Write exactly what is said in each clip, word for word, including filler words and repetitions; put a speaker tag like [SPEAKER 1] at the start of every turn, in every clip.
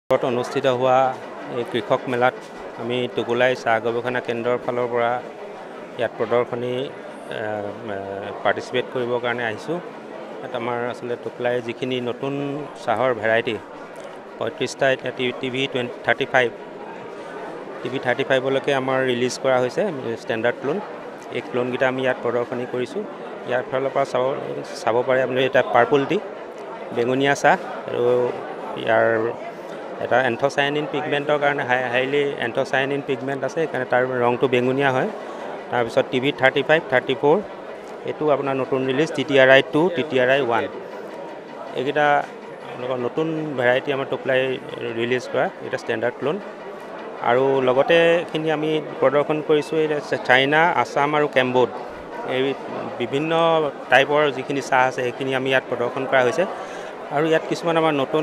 [SPEAKER 1] অনুষ্ঠিত হোৱা এই কৃষক মেলাত আমি টুকুলাই চাহ গৱেষণা কেন্দ্ৰৰ ফালৰ পৰা ইয়াত প্ৰদৰ্শনী পাৰ্টিচিপেট কৰিবৰ কাৰণে আহিছোঁ। ইয়াত আমাৰ আসলে টুকুলাই যিখিনি নতুন চাহৰ ভেৰাইটি পঁয়ত্ৰিশটা এতিয়া TV thirty five TV thirty ফাইভলৈকে আমাৰ ৰিলিজ কৰা হৈছে ষ্টেণ্ডাৰ্ড ক্লোন। এই ক্লোনকেইটা আমি ইয়াত প্ৰদৰ্শনী কৰিছোঁ। ইয়াৰ ফালৰ পৰা চাব চাব পাৰে আপুনি এটা পাৰ্পল টি বেঙুনীয়া চাহ আৰু ইয়াৰ এটা এন্থোচায়ানিন পিগমেণ্টৰ কাৰণে হাই হাইলি এন্থোচায়ানিন পিগমেণ্ট আছে, সেইকাৰণে তাৰ ৰংটো বেঙুনীয়া হয়। তাৰপিছত TV thirty five thirty four এইটো আপোনাৰ নতুন release T T R I two T T R I one এইকেইটা আপোনালোকৰ নতুন ভেৰাইটি আমাৰ টুকুলাই ৰিলিজ কৰা এটা ষ্টেণ্ডাৰ্ড ক্লোন। আৰু লগতে এইখিনি আমি প্ৰদৰ্শন কৰিছোঁ এই চাইনা, আছাম আৰু কেম্বোড এই বিভিন্ন টাইপৰ যিখিনি চাহ আছে সেইখিনি আমি ইয়াত প্ৰদৰ্শন কৰা হৈছে। আৰু ইয়াত কিছুমান আমাৰ নতুন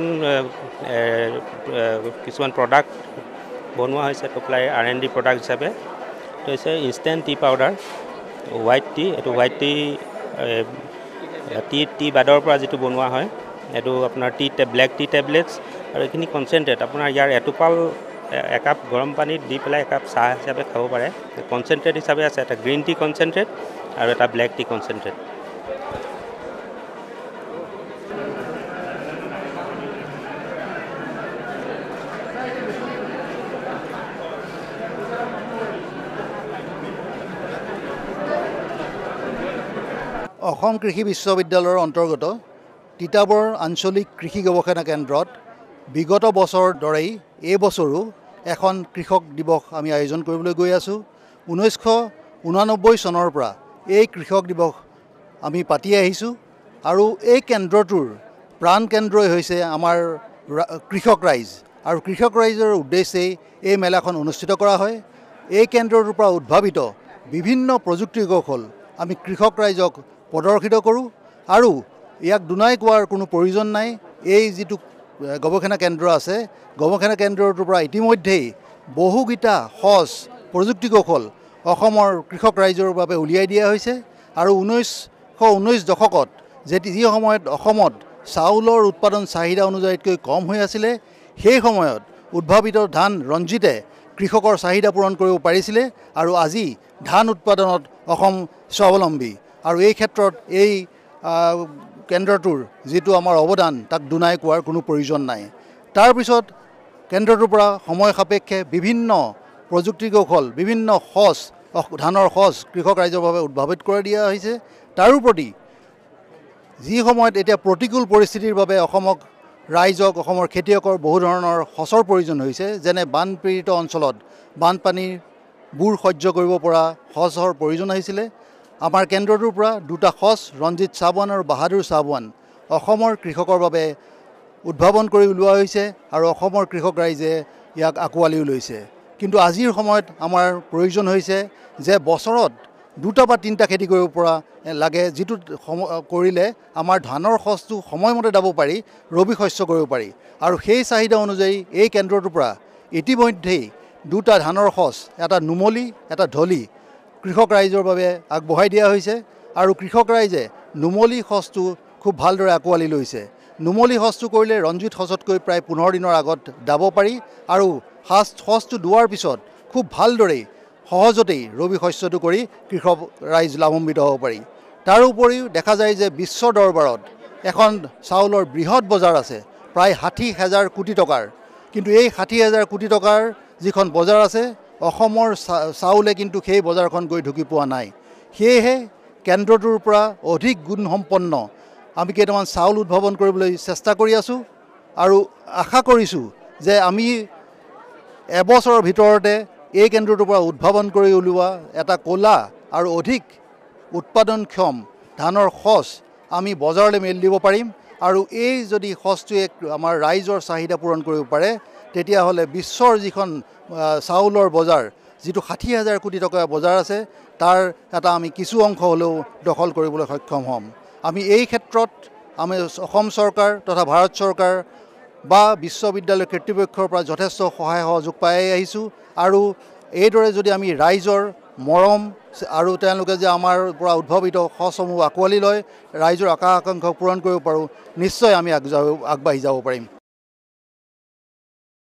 [SPEAKER 1] কিছুমান প্ৰডাক্ট বনোৱা হৈছে Tocklai R and D product হিচাপে। এইটো হৈছে instant tea powder white tea. এইটো হোৱাইট টি টি টি বাদৰ পৰা যিটো বনোৱা হয় এইটো আপোনাৰ টি ব্লেক টি টেবলেটছ আৰু এইখিনি কনচেনট্ৰেট আপোনাৰ ইয়াৰ এটোপাল একাপ গৰম পানীত দি পেলাই একাপ চাহ হিচাপে খাব পাৰে। কনচেনট্ৰেট হিচাপে আছে এটা গ্ৰীণ টি কনচেনট্ৰেট আৰু এটা ব্লেক টি কনচেনট্ৰেট।
[SPEAKER 2] অসম কৃষি বিশ্ববিদ্যালয়ৰ অন্তৰ্গত তিতাবৰ আঞ্চলিক কৃষি গৱেষণা কেন্দ্ৰত বিগত বছৰৰ দৰেই এই বছৰো এখন কৃষক দিৱস আমি আয়োজন কৰিবলৈ গৈ আছোঁ। ঊনৈছশ ঊনানব্বৈ চনৰ পৰা এই কৃষক দিৱস আমি পাতি আহিছোঁ আৰু এই কেন্দ্ৰটোৰ প্ৰাণ কেন্দ্ৰই হৈছে আমাৰ কৃষক ৰাইজ আৰু কৃষক ৰাইজৰ উদ্দেশ্যেই এই মেলাখন অনুষ্ঠিত কৰা হয়। এই কেন্দ্ৰটোৰ পৰা উদ্ভাৱিত বিভিন্ন প্ৰযুক্তি কৌশল আমি কৃষক ৰাইজক প্ৰদৰ্শিত কৰোঁ আৰু ইয়াক দুনাই কোৱাৰ কোনো প্ৰয়োজন নাই। এই যিটো গৱেষণা কেন্দ্ৰ আছে গৱেষণা কেন্দ্ৰটোৰ পৰা ইতিমধ্যেই বহুকেইটা সজ প্ৰযুক্তি কৌশল অসমৰ কৃষক ৰাইজৰ বাবে উলিয়াই দিয়া হৈছে। আৰু ঊনৈছশ ঊনৈছ দশকত যেতি যি সময়ত অসমত চাউলৰ উৎপাদন চাহিদা অনুযায়ীতকৈ কম হৈ আছিলে সেই সময়ত উদ্ভাৱিত ধান ৰঞ্জিতে কৃষকৰ চাহিদা পূৰণ কৰিব পাৰিছিলে আৰু আজি ধান উৎপাদনত অসম স্বাৱলম্বী। আৰু এই ক্ষেত্ৰত এই কেন্দ্ৰটোৰ যিটো আমাৰ অৱদান তাক দুনাই কোৱাৰ কোনো প্ৰয়োজন নাই। তাৰপিছত কেন্দ্ৰটোৰ পৰা সময় সাপেক্ষে বিভিন্ন প্ৰযুক্তি কৌশল বিভিন্ন সজ ধানৰ সজ কৃষক ৰাইজৰ বাবে উদ্ভাৱিত কৰি দিয়া হৈছে। তাৰোপৰি যি সময়ত এতিয়া প্ৰতিকূল পৰিস্থিতিৰ বাবে অসমক ৰাইজক অসমৰ খেতিয়কৰ বহু ধৰণৰ সঁচৰ প্ৰয়োজন হৈছে, যেনে বানপীড়িত অঞ্চলত বানপানীবোৰ সহ্য কৰিব পৰা সঁচৰ প্ৰয়োজন আহিছিলে। আমাৰ কেন্দ্ৰটোৰ পৰা দুটা সঁচ ৰঞ্জিত চাবুৱান আৰু বাহাদুৰ চাবুৱান অসমৰ কৃষকৰ বাবে উদ্ভাৱন কৰি উলিওৱা হৈছে আৰু অসমৰ কৃষক ৰাইজে ইয়াক আঁকোৱালিও লৈছে। কিন্তু আজিৰ সময়ত আমাৰ প্ৰয়োজন হৈছে যে বছৰত দুটা বা তিনিটা খেতি কৰিব পৰা লাগে, যিটো কৰিলে আমাৰ ধানৰ সঁচটো সময়মতে দাব পাৰি, ৰবি শস্য কৰিব পাৰি। আৰু সেই চাহিদা অনুযায়ী এই কেন্দ্ৰটোৰ পৰা ইতিমধ্যেই দুটা ধানৰ সঁচ এটা নুমলী এটা ঢলি কৃষক ৰাইজৰ বাবে আগবঢ়াই দিয়া হৈছে। আৰু কৃষক ৰাইজে নুমলী সঁচটো খুব ভালদৰে আঁকোৱালি লৈছে। নুমলী সঁচটো কৰিলে ৰঞ্জিত সঁচতকৈ প্ৰায় পোন্ধৰ দিনৰ আগত দাব পাৰি আৰু সাজ সঁচটো দোৱাৰ পিছত খুব ভালদৰেই সহজতেই ৰবি শস্যটো কৰি কৃষক ৰাইজ লাভান্বিত হ'ব পাৰি। তাৰোপৰিও দেখা যায় যে বিশ্ব দৰবাৰত এখন চাউলৰ বৃহৎ বজাৰ আছে প্ৰায় ষাঠি হাজাৰ কোটি টকাৰ। কিন্তু এই ষাঠি হাজাৰ কোটি টকাৰ যিখন বজাৰ আছে অসমৰ চাউলে কিন্তু সেই বজাৰখন গৈ ঢুকি পোৱা নাই। সেয়েহে কেন্দ্ৰটোৰ পৰা অধিক গুণসম্পন্ন আমি কেইটামান চাউল উদ্ভাৱন কৰিবলৈ চেষ্টা কৰি আছোঁ আৰু আশা কৰিছোঁ যে আমি এবছৰৰ ভিতৰতে এই কেন্দ্ৰটোৰ পৰা উদ্ভাৱন কৰি উলিওৱা এটা ক'লা আৰু অধিক উৎপাদনক্ষম ধানৰ সঁচ আমি বজাৰলৈ মেলি দিব পাৰিম। আৰু এই যদি সঁচটোৱে আমাৰ ৰাইজৰ চাহিদা পূৰণ কৰিব পাৰে তেতিয়াহ'লে বিশ্বৰ যিখন চাউলৰ বজাৰ যিটো ষাঠি হাজাৰ কোটি টকাৰ বজাৰ আছে তাৰ এটা আমি কিছু অংশ হ'লেও দখল কৰিবলৈ সক্ষম হ'ম। আমি এই ক্ষেত্ৰত আমি অসম চৰকাৰ তথা ভাৰত চৰকাৰ বা বিশ্ববিদ্যালয় কৰ্তৃপক্ষৰ পৰা যথেষ্ট সহায় সহযোগ পাই আহিছোঁ। আৰু এইদৰে যদি আমি ৰাইজৰ মৰম আৰু তেওঁলোকে যে আমাৰ পৰা উদ্ভাৱিত সঁচসমূহ আঁকোৱালি লয় ৰাইজৰ আশা আকাংক্ষা পূৰণ কৰিব পাৰোঁ, নিশ্চয় আমি আগবাঢ়ি যাব পাৰিম।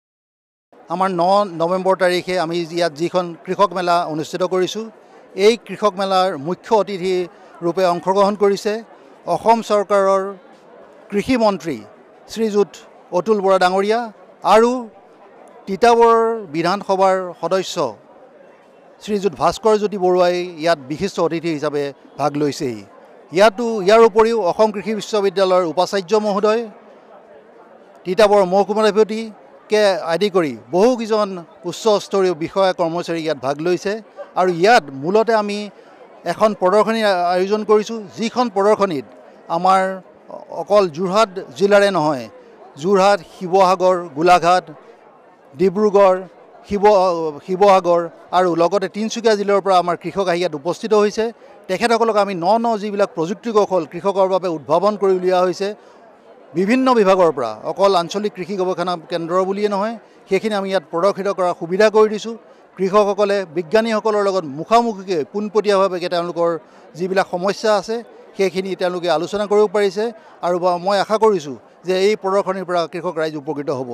[SPEAKER 2] আমাৰ ন নৱেম্বৰ তাৰিখে আমি ইয়াত যিখন কৃষক মেলা অনুষ্ঠিত কৰিছোঁ এই কৃষক মেলাৰ মুখ্য অতিথি ৰূপে অংশগ্ৰহণ কৰিছে অসম চৰকাৰৰ কৃষি মন্ত্ৰী শ্ৰীযুত অতুল বৰা ডাঙৰীয়া আৰু তিতাবৰ বিধানসভাৰ সদস্য শ্ৰীযুত ভাস্কৰ জ্যোতি বৰুৱাই ইয়াত বিশিষ্ট অতিথি হিচাপে ভাগ লৈছেহি ইয়াতো ইয়াৰ উপৰিও অসম কৃষি বিশ্ববিদ্যালয়ৰ উপাচাৰ্য মহোদয় তিতাবৰ মহকুমাধিপতিকে আদি কৰি বহুকেইজন উচ্চস্তৰীয় বিষয়া কৰ্মচাৰী ইয়াত ভাগ লৈছে আৰু ইয়াত মূলতে আমি এখন প্ৰদৰ্শনী আয়োজন কৰিছোঁ যিখন প্ৰদৰ্শনীত আমাৰ অকল যোৰহাট জিলাৰে নহয় যোৰহাট শিৱসাগৰ গোলাঘাট ডিব্ৰুগড় শিৱ শিৱসাগৰ আৰু লগতে তিনিচুকীয়া জিলাৰ পৰা আমাৰ কৃষক আহি ইয়াত উপস্থিত হৈছে তেখেতসকলক আমি ন ন যিবিলাক প্ৰযুক্তি কৌশল কৃষকৰ বাবে উদ্ভাৱন কৰি উলিওৱা হৈছে বিভিন্ন বিভাগৰ পৰা অকল আঞ্চলিক কৃষি গৱেষণা কেন্দ্ৰ বুলিয়ে নহয় সেইখিনি আমি ইয়াত প্ৰদৰ্শিত কৰাৰ সুবিধা কৰি দিছোঁ কৃষকসকলে বিজ্ঞানীসকলৰ লগত মুখামুখিকৈ পোনপটীয়াভাৱে তেওঁলোকৰ যিবিলাক সমস্যা আছে সেইখিনি তেওঁলোকে আলোচনা কৰিব পাৰিছে আৰু মই আশা কৰিছোঁ যে এই প্ৰদৰ্শনীৰ পৰা কৃষক ৰাইজ উপকৃত হ'ব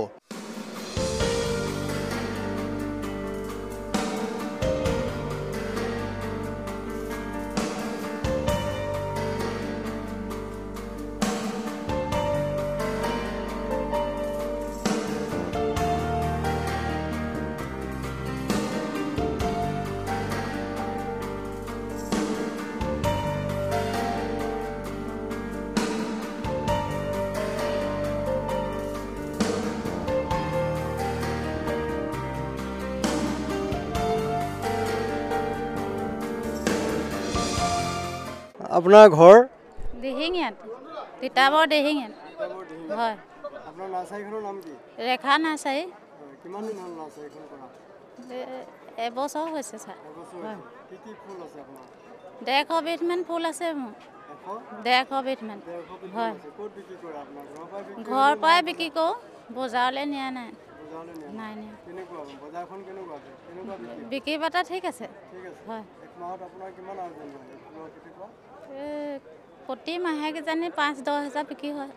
[SPEAKER 3] আপোনাৰ ঘৰ
[SPEAKER 4] দিহিঙিয়াত তিতাবৰ দিহিঙিয়াত হয়
[SPEAKER 3] আপোনাৰ নাৰ্চাৰীখনৰ নাম কি
[SPEAKER 4] ৰেখা নাৰ্চাৰী
[SPEAKER 3] কিমান দিন হ'ল নাৰ্চাৰীখন কৰা
[SPEAKER 4] এবছৰ হৈছে ছাৰ
[SPEAKER 3] হয় কি কি ফুল আছে আপোনাৰ
[SPEAKER 4] ডেৰশ বিধমান ফুল আছে মোৰ ডেৰশ বিধমান হয়
[SPEAKER 3] ক'ত বিক্ৰী কৰে আপোনাৰ
[SPEAKER 4] ঘৰৰ পৰাই বিক্ৰী কৰোঁ বজাৰলৈ নিয়া নাই নাই নিয়া
[SPEAKER 3] কেনেকুৱা বজাৰখন কেনেকুৱা কেনেকুৱা
[SPEAKER 4] বিক্ৰী বাটা ঠিক আছে
[SPEAKER 3] ঠিক আছে
[SPEAKER 4] হয়
[SPEAKER 3] এক মাহত আপোনাৰ কিমান আৰ্জন হয় ফুলৰ খেতিৰ পৰা
[SPEAKER 4] প্ৰতি মাহে কিজানি পাঁচ দহ হাজাৰ বিক্ৰী হয়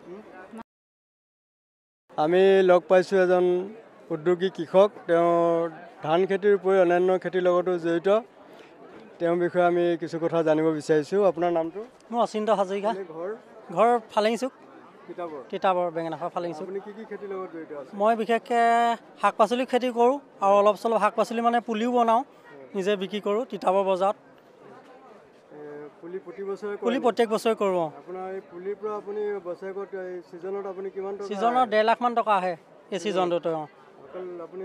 [SPEAKER 3] আমি লগ পাইছোঁ এজন উদ্যোগী কৃষক তেওঁ ধান খেতিৰ উপৰি অন্যান্য খেতিৰ লগতো জড়িত তেওঁৰ বিষয়ে আমি কিছু কথা জানিব বিচাৰিছোঁ আপোনাৰ নামটো
[SPEAKER 5] মোৰ অচিন্ত হাজৰিকা
[SPEAKER 3] ঘৰ
[SPEAKER 5] ঘৰ ফালেঙিচুক
[SPEAKER 3] তিতাবৰ
[SPEAKER 5] তিতাবৰ বেঙেনাখোৱা ফালেঙিচুক
[SPEAKER 3] আপুনি কি কি খেতিৰ লগত জড়িত আছে
[SPEAKER 5] মই বিশেষকৈ শাক পাচলি খেতি কৰোঁ আৰু অলপ চলপ শাক পাচলি মানে পুলিও বনাওঁ নিজে বিক্ৰী কৰোঁ তিতাবৰ বজাৰত
[SPEAKER 3] পুলি প্ৰতি বছৰে
[SPEAKER 5] পুলি প্ৰত্যেক বছৰে কৰোঁ
[SPEAKER 3] আপোনাৰ এই পুলিৰ পৰা আপুনি বছৰেকত এই ছিজনত আপুনি কিমান টকা
[SPEAKER 5] ছিজনত ডেৰ লাখমান টকা আহে এই ছিজনটোতে অঁ
[SPEAKER 3] অকল আপুনি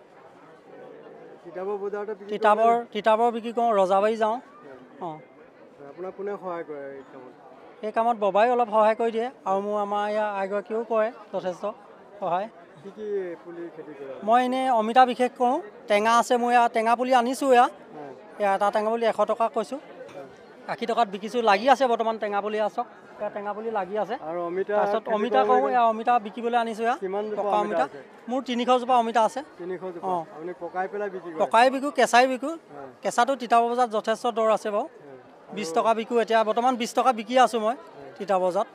[SPEAKER 3] তিতাবৰ বজাৰতে
[SPEAKER 5] তিতাবৰ তিতাবৰ বিক্ৰী কৰোঁ ৰজাবাৰী যাওঁ অঁ
[SPEAKER 3] আপোনাক কোনে সহায় কৰে এই কামত
[SPEAKER 5] এই কামত ববাই অলপ সহায় কৰি দিয়ে আৰু মোৰ আমাৰ ইয়াৰ আইগৰাকীয়েও কৰে যথেষ্ট সহায়
[SPEAKER 3] কি কি পুলি খেতি কৰে
[SPEAKER 5] মই এনেই অমিতা বিশেষ কৰোঁ টেঙা আছে মোৰ ইয়াৰ টেঙা পুলি আনিছোঁ এয়া এয়া এটা টেঙা পুলি এশ টকা কৈছোঁ আশী টকাত বিকিছোঁ লাগি আছে বৰ্তমান টেঙা পুলি আছক এয়া টেঙা পুলি লাগি আছে
[SPEAKER 3] আৰু অমিতা
[SPEAKER 5] তাৰপিছত অমিতা কৰোঁ এয়া অমিতা বিকিবলৈ আনিছোঁ এয়া
[SPEAKER 3] কিমান
[SPEAKER 5] পকা অমিতা মোৰ তিনিশজোপা অমিতা আছে
[SPEAKER 3] তিনিশ অঁ আপুনি পকাই পেলাই বিক্ৰী কৰে
[SPEAKER 5] পকাই বিকোঁ কেঁচাই বিকোঁ কেঁচাটো তিতাবৰ বজাৰত যথেষ্ট দৰ আছে বাৰু বিছ টকা বিকোঁ এতিয়া বৰ্তমান বিছ টকা বিকি আছোঁ মই তিতা বজাৰত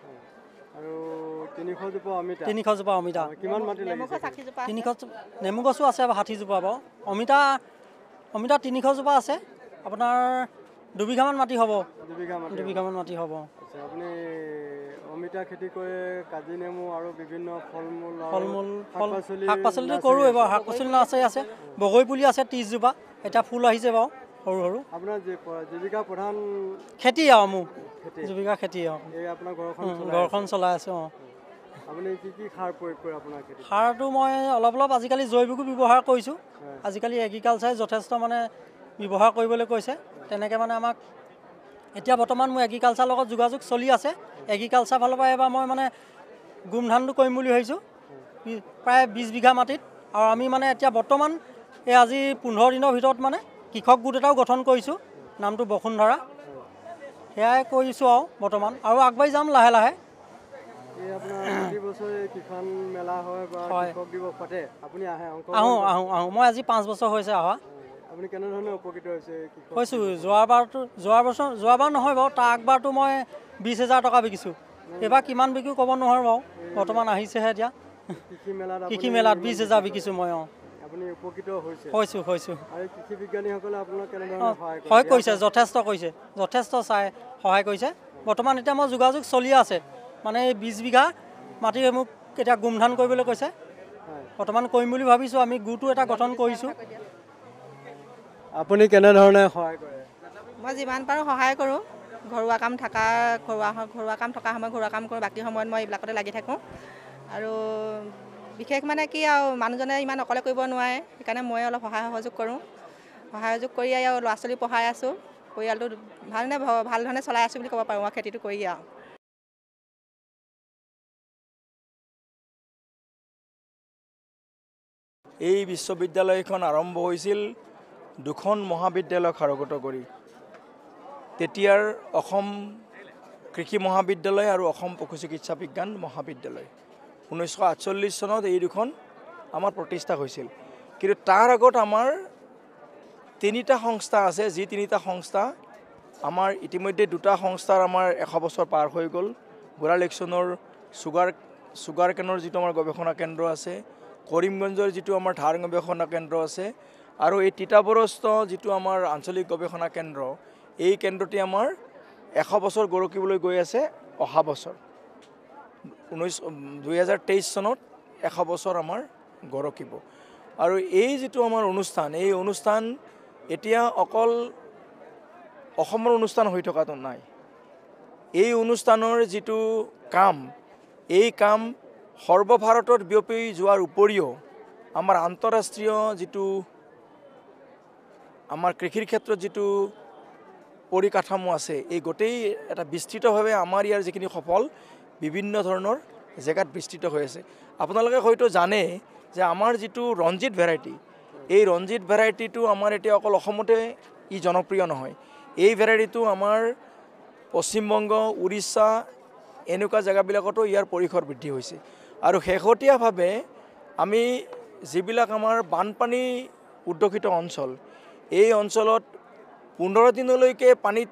[SPEAKER 3] আৰু তিনিশজোপা অমিতা
[SPEAKER 5] তিনিশজোপা অমিতা
[SPEAKER 3] কিমান মাটি লাগিছে
[SPEAKER 5] তিনিশ নেমু গছো আছে ষাঠিজোপা বাৰু অমিতা অমিতা তিনিশজোপা আছে আপোনাৰ দুবিঘামান মাটি হ'ব
[SPEAKER 3] দুবিঘা মাটি
[SPEAKER 5] দুবিঘামান মাটি হ'ব
[SPEAKER 3] আপুনি অমিতা খেতি কৰে কাজি নেমু আৰু বিভিন্ন ফল মূল
[SPEAKER 5] ফল মূল ফল শাক পাচলিটো কৰোঁ এইবাৰ শাক পাচলি আছে আছে বগৰী পুলি আছে ত্ৰিছজোপা এতিয়া ফুল আহিছে বাৰু সৰু সৰু
[SPEAKER 3] আপোনাৰ জীৱিকা প্ৰধান
[SPEAKER 5] খেতি আৰু মোৰ জীৱিকা খেতি আৰু
[SPEAKER 3] এই আপোনাৰ ঘৰখন
[SPEAKER 5] ঘৰখন চলাই আছোঁ অঁ
[SPEAKER 3] আপুনি কি কি সাৰ প্ৰয়োগ কৰে আপোনাৰ খেতি
[SPEAKER 5] সাৰটো মই অলপ অলপ আজিকালি জৈৱিকো ব্যৱহাৰ কৰিছোঁ আজিকালি এগ্ৰিকালচাৰে যথেষ্ট মানে ব্যৱহাৰ কৰিবলৈ কৈছে তেনেকৈ মানে আমাক এতিয়া বৰ্তমান মোৰ এগ্ৰিকালচাৰৰ লগত যোগাযোগ চলি আছে এগ্ৰিকালচাৰ ফালৰ পৰা এবাৰ মই মানে গোমধানটো কৰিম বুলি ভাবিছোঁ প্ৰায় বিছ বিঘা মাটিত আৰু আমি মানে এতিয়া বৰ্তমান এই আজি পোন্ধৰ দিনৰ ভিতৰত মানে কৃষক গোট এটাও গঠন কৰিছোঁ নামটো বসুন্ধৰা সেয়াই কৰিছোঁ আৰু বৰ্তমান আৰু আগবাঢ়ি যাম লাহে লাহে
[SPEAKER 3] এই আপোনাৰ প্ৰতি বছৰে কিষাণ মেলা হয় বা কৃষক দিৱস পাতে আপুনি আহে
[SPEAKER 5] আহোঁ আহোঁ আহোঁ মই আজি পাঁচ বছৰ হৈছে অহা
[SPEAKER 3] আপুনি কেনেধৰণে উপকৃত হৈছে
[SPEAKER 5] হৈছোঁ যোৱাবাৰটো যোৱা বছৰ যোৱাবাৰ নহয় বাৰু তাৰ আগবাৰটো মই বিছ হাজাৰ টকা বিকিছোঁ এইবাৰ কিমান বিকোঁ ক'ব নোৱাৰোঁ বাৰু বৰ্তমান আহিছেহে এতিয়া
[SPEAKER 3] কৃষি মেলাত
[SPEAKER 5] কৃষি মেলাত বিছ হাজাৰ বিকিছোঁ মই অঁ
[SPEAKER 3] আপুনি উপকৃত হৈছে
[SPEAKER 5] হৈছোঁ হৈছোঁ
[SPEAKER 3] আৰু কৃষি বিজ্ঞানীসকলে আপোনাক কেনেধৰণে সহায় কৰে
[SPEAKER 5] সহায় কৰিছে যথেষ্ট কৰিছে যথেষ্ট চাই সহায় কৰিছে বৰ্তমান এতিয়া মই যোগাযোগ চলি আছে মানে এই বিছ বিঘা মাটি মোক এতিয়া গুমধান কৰিবলৈ কৈছে বৰ্তমান কৰিম বুলি ভাবিছোঁ আমি গোটটো এটা গঠন কৰিছোঁ
[SPEAKER 3] আপুনি কেনেধৰণে সহায় কৰে
[SPEAKER 6] মই যিমান পাৰোঁ সহায় কৰোঁ ঘৰুৱা কাম থকা ঘৰুৱা ঘৰুৱা কাম থকা সময়ত ঘৰুৱা কাম কৰোঁ বাকী সময়ত মই এইবিলাকতে লাগি থাকোঁ আৰু বিশেষ মানে কি আৰু মানুহজনে ইমান অকলে কৰিব নোৱাৰে সেইকাৰণে মই অলপ সহায় সহযোগ কৰোঁ সহায় সহযোগ কৰি আৰু ল'ৰা ছোৱালী পঢ়াই আছোঁ পৰিয়ালটো ভালনে ভাল ধৰণে চলাই আছোঁ বুলি ক'ব পাৰোঁ মই খেতিটো কৰি আৰু
[SPEAKER 7] এই বিশ্ববিদ্যালয়খন আৰম্ভ হৈছিল দুখন মহাবিদ্যালয়ক সাৰোগত কৰি তেতিয়াৰ অসম কৃষি মহাবিদ্যালয় আৰু অসম পশু চিকিৎসা বিজ্ঞান মহাবিদ্যালয় ঊনৈছশ আঠচল্লিছ চনত এই দুখন আমাৰ প্ৰতিষ্ঠা হৈছিল কিন্তু তাৰ আগত আমাৰ তিনিটা সংস্থা আছে যি তিনিটা সংস্থা আমাৰ ইতিমধ্যে দুটা সংস্থাৰ আমাৰ এশ বছৰ পাৰ হৈ গ'ল বুঢ়া ইলেকশ্যনৰ চুগাৰ চুগাৰ কেনৰ যিটো আমাৰ গৱেষণা কেন্দ্ৰ আছে কৰিমগঞ্জৰ যিটো আমাৰ ধান গৱেষণা কেন্দ্ৰ আছে আৰু এই তিতাবৰস্থ যিটো আমাৰ আঞ্চলিক গৱেষণা কেন্দ্ৰ এই কেন্দ্ৰটি আমাৰ এশ বছৰ গৰকিবলৈ গৈ আছে অহা বছৰ ঊনৈছ দুই হাজাৰ তেইছ চনত এশ বছৰ আমাৰ গৰকিব আৰু এই যিটো আমাৰ অনুষ্ঠান এই অনুষ্ঠান এতিয়া অকল অসমৰ অনুষ্ঠান হৈ থকাটো নাই এই অনুষ্ঠানৰ যিটো কাম এই কাম সৰ্বভাৰতত বিয়পি যোৱাৰ উপৰিও আমাৰ আন্তঃৰাষ্ট্ৰীয় যিটো আমাৰ কৃষিৰ ক্ষেত্ৰত যিটো পৰিকাঠামো আছে এই গোটেই এটা বিস্তৃতভাৱে আমাৰ ইয়াৰ যিখিনি সফল বিভিন্ন ধৰণৰ জেগাত বিস্তৃত হৈ আছে আপোনালোকে হয়তো জানে যে আমাৰ যিটো ৰঞ্জিত ভেৰাইটি এই ৰঞ্জিত ভেৰাইটিটো আমাৰ এতিয়া অকল অসমতে ই জনপ্ৰিয় নহয় এই ভেৰাইটিটো আমাৰ পশ্চিমবংগ উৰিষ্যা এনেকুৱা জেগাবিলাকতো ইয়াৰ পৰিসৰ বৃদ্ধি হৈছে আৰু শেহতীয়াভাৱে আমি যিবিলাক আমাৰ বানপানী উদ্যোগিত অঞ্চল এই অঞ্চলত পোন্ধৰ দিনলৈকে পানীত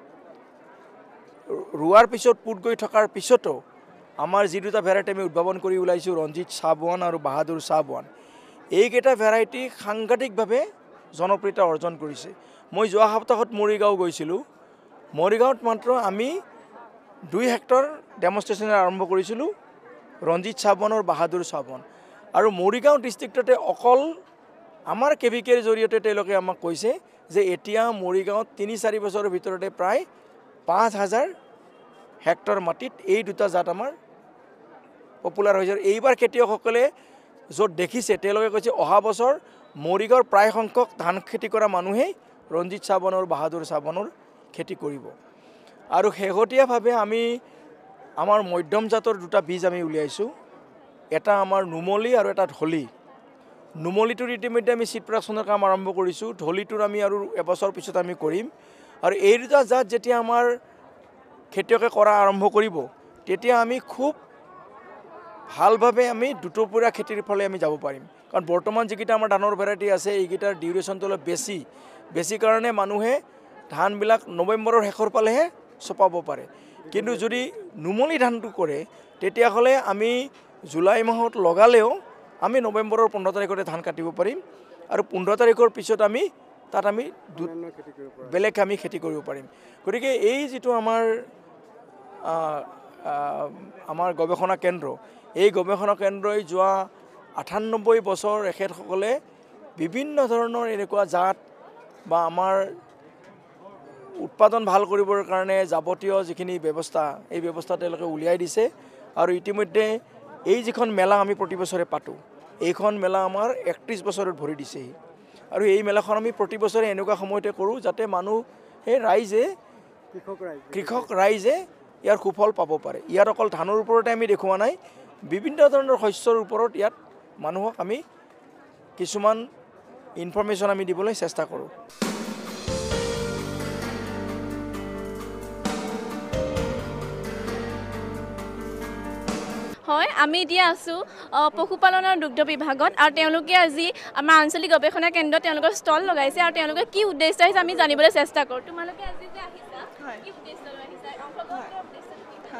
[SPEAKER 7] ৰোৱাৰ পিছত পুত গৈ থকাৰ পিছতো আমাৰ যি দুটা ভেৰাইটি আমি উদ্ভাৱন কৰি ওলাইছোঁ ৰঞ্জিত চাবৱান আৰু বাহাদুৰ চাবৱান এইকেইটা ভেৰাইটি সাংঘাতিকভাৱে জনপ্ৰিয়তা অৰ্জন কৰিছে মই যোৱা সপ্তাহত মৰিগাঁও গৈছিলোঁ মৰিগাঁৱত মাত্ৰ আমি দুই হেক্টৰ ডেমনষ্ট্ৰেশ্যন আৰম্ভ কৰিছিলোঁ ৰঞ্জিত চাবৱান আৰু বাহাদুৰ চাবৱান আৰু মৰিগাঁও ডিষ্ট্ৰিক্টতে অকল আমাৰ কে ভি কেৰ জৰিয়তে তেওঁলোকে আমাক কৈছে যে এতিয়া মৰিগাঁৱত তিনি চাৰি বছৰৰ ভিতৰতে প্ৰায় পাঁচ হাজাৰ হেক্টৰ মাটিত এই দুটা জাত আমাৰ পপুলাৰ হৈছে এইবাৰ খেতিয়কসকলে য'ত দেখিছে তেওঁলোকে কৈছে অহা বছৰ মৰিগাঁৱৰ প্ৰায় সংখ্যক ধান খেতি কৰা মানুহেই ৰঞ্জিত চাবৱান আৰু বাহাদুৰ চাবৱানৰ খেতি কৰিব আৰু শেহতীয়াভাৱে আমি আমাৰ মধ্যম জাতৰ দুটা বীজ আমি উলিয়াইছোঁ এটা আমাৰ নুমলী আৰু এটা ঢলি নুমলীটোৰ ইতিমধ্যে আমি চিড প্ৰডাকশ্যনৰ কাম আৰম্ভ কৰিছোঁ ঢলিটোৰ আমি আৰু এবছৰ পিছত আমি কৰিম আৰু এই দুটা জাত যেতিয়া আমাৰ খেতিয়কে কৰা আৰম্ভ কৰিব তেতিয়া আমি খুব ভালভাৱে আমি দুটপৰীয়া খেতিৰ ফালে আমি যাব পাৰিম কাৰণ বৰ্তমান যিকেইটা আমাৰ ধানৰ ভেৰাইটি আছে এইকেইটাৰ ডিউৰেশ্যনটো অলপ বেছি বেছি কাৰণে মানুহে ধানবিলাক নৱেম্বৰৰ শেষৰ ফালেহে চপাব পাৰে কিন্তু যদি নুমলী ধানটো কৰে তেতিয়াহ'লে আমি জুলাই মাহত লগালেও আমি নৱেম্বৰৰ পোন্ধৰ তাৰিখতে ধান কাটিব পাৰিম আৰু পোন্ধৰ তাৰিখৰ পিছত আমি তাত আমি বেলেগ আমি খেতি কৰিব পাৰিম গতিকে এই যিটো আমাৰ আমাৰ গৱেষণা কেন্দ্ৰ এই গৱেষণা কেন্দ্ৰই যোৱা আঠানব্বৈ বছৰ এখেতসকলে বিভিন্ন ধৰণৰ এনেকুৱা জাত বা আমাৰ উৎপাদন ভাল কৰিবৰ কাৰণে যাৱতীয় যিখিনি ব্যৱস্থা এই ব্যৱস্থা তেওঁলোকে উলিয়াই দিছে আৰু ইতিমধ্যে এই যিখন মেলা আমি প্ৰতি বছৰে পাতোঁ এইখন মেলা আমাৰ একত্ৰিছ বছৰত ভৰি দিছেহি আৰু এই মেলাখন আমি প্ৰতি বছৰে এনেকুৱা সময়তে কৰোঁ যাতে মানুহ সেই ৰাইজে কৃষক ৰাইজে ইয়াৰ সুফল পাব পাৰে ইয়াত অকল ধানৰ ওপৰতে আমি দেখুওৱা নাই বিভিন্ন ধৰণৰ শস্যৰ ওপৰত ইয়াত মানুহক আমি কিছুমান ইনফৰমেশ্যন আমি দিবলৈ চেষ্টা কৰোঁ
[SPEAKER 8] হয় আমি এতিয়া আছোঁ পশুপালন আৰু দুগ্ধ বিভাগত আৰু তেওঁলোকে আজি আমাৰ আঞ্চলিক গৱেষণা কেন্দ্ৰ তেওঁলোকৰ ষ্টল লগাইছে আৰু তেওঁলোকে কি উদ্দেশ্য আহিছে আমি জানিবলৈ চেষ্টা কৰোঁ তোমালোকে আজি যে আহিছা কি উদ্দেশ্য লৈ আহিছা
[SPEAKER 6] হয়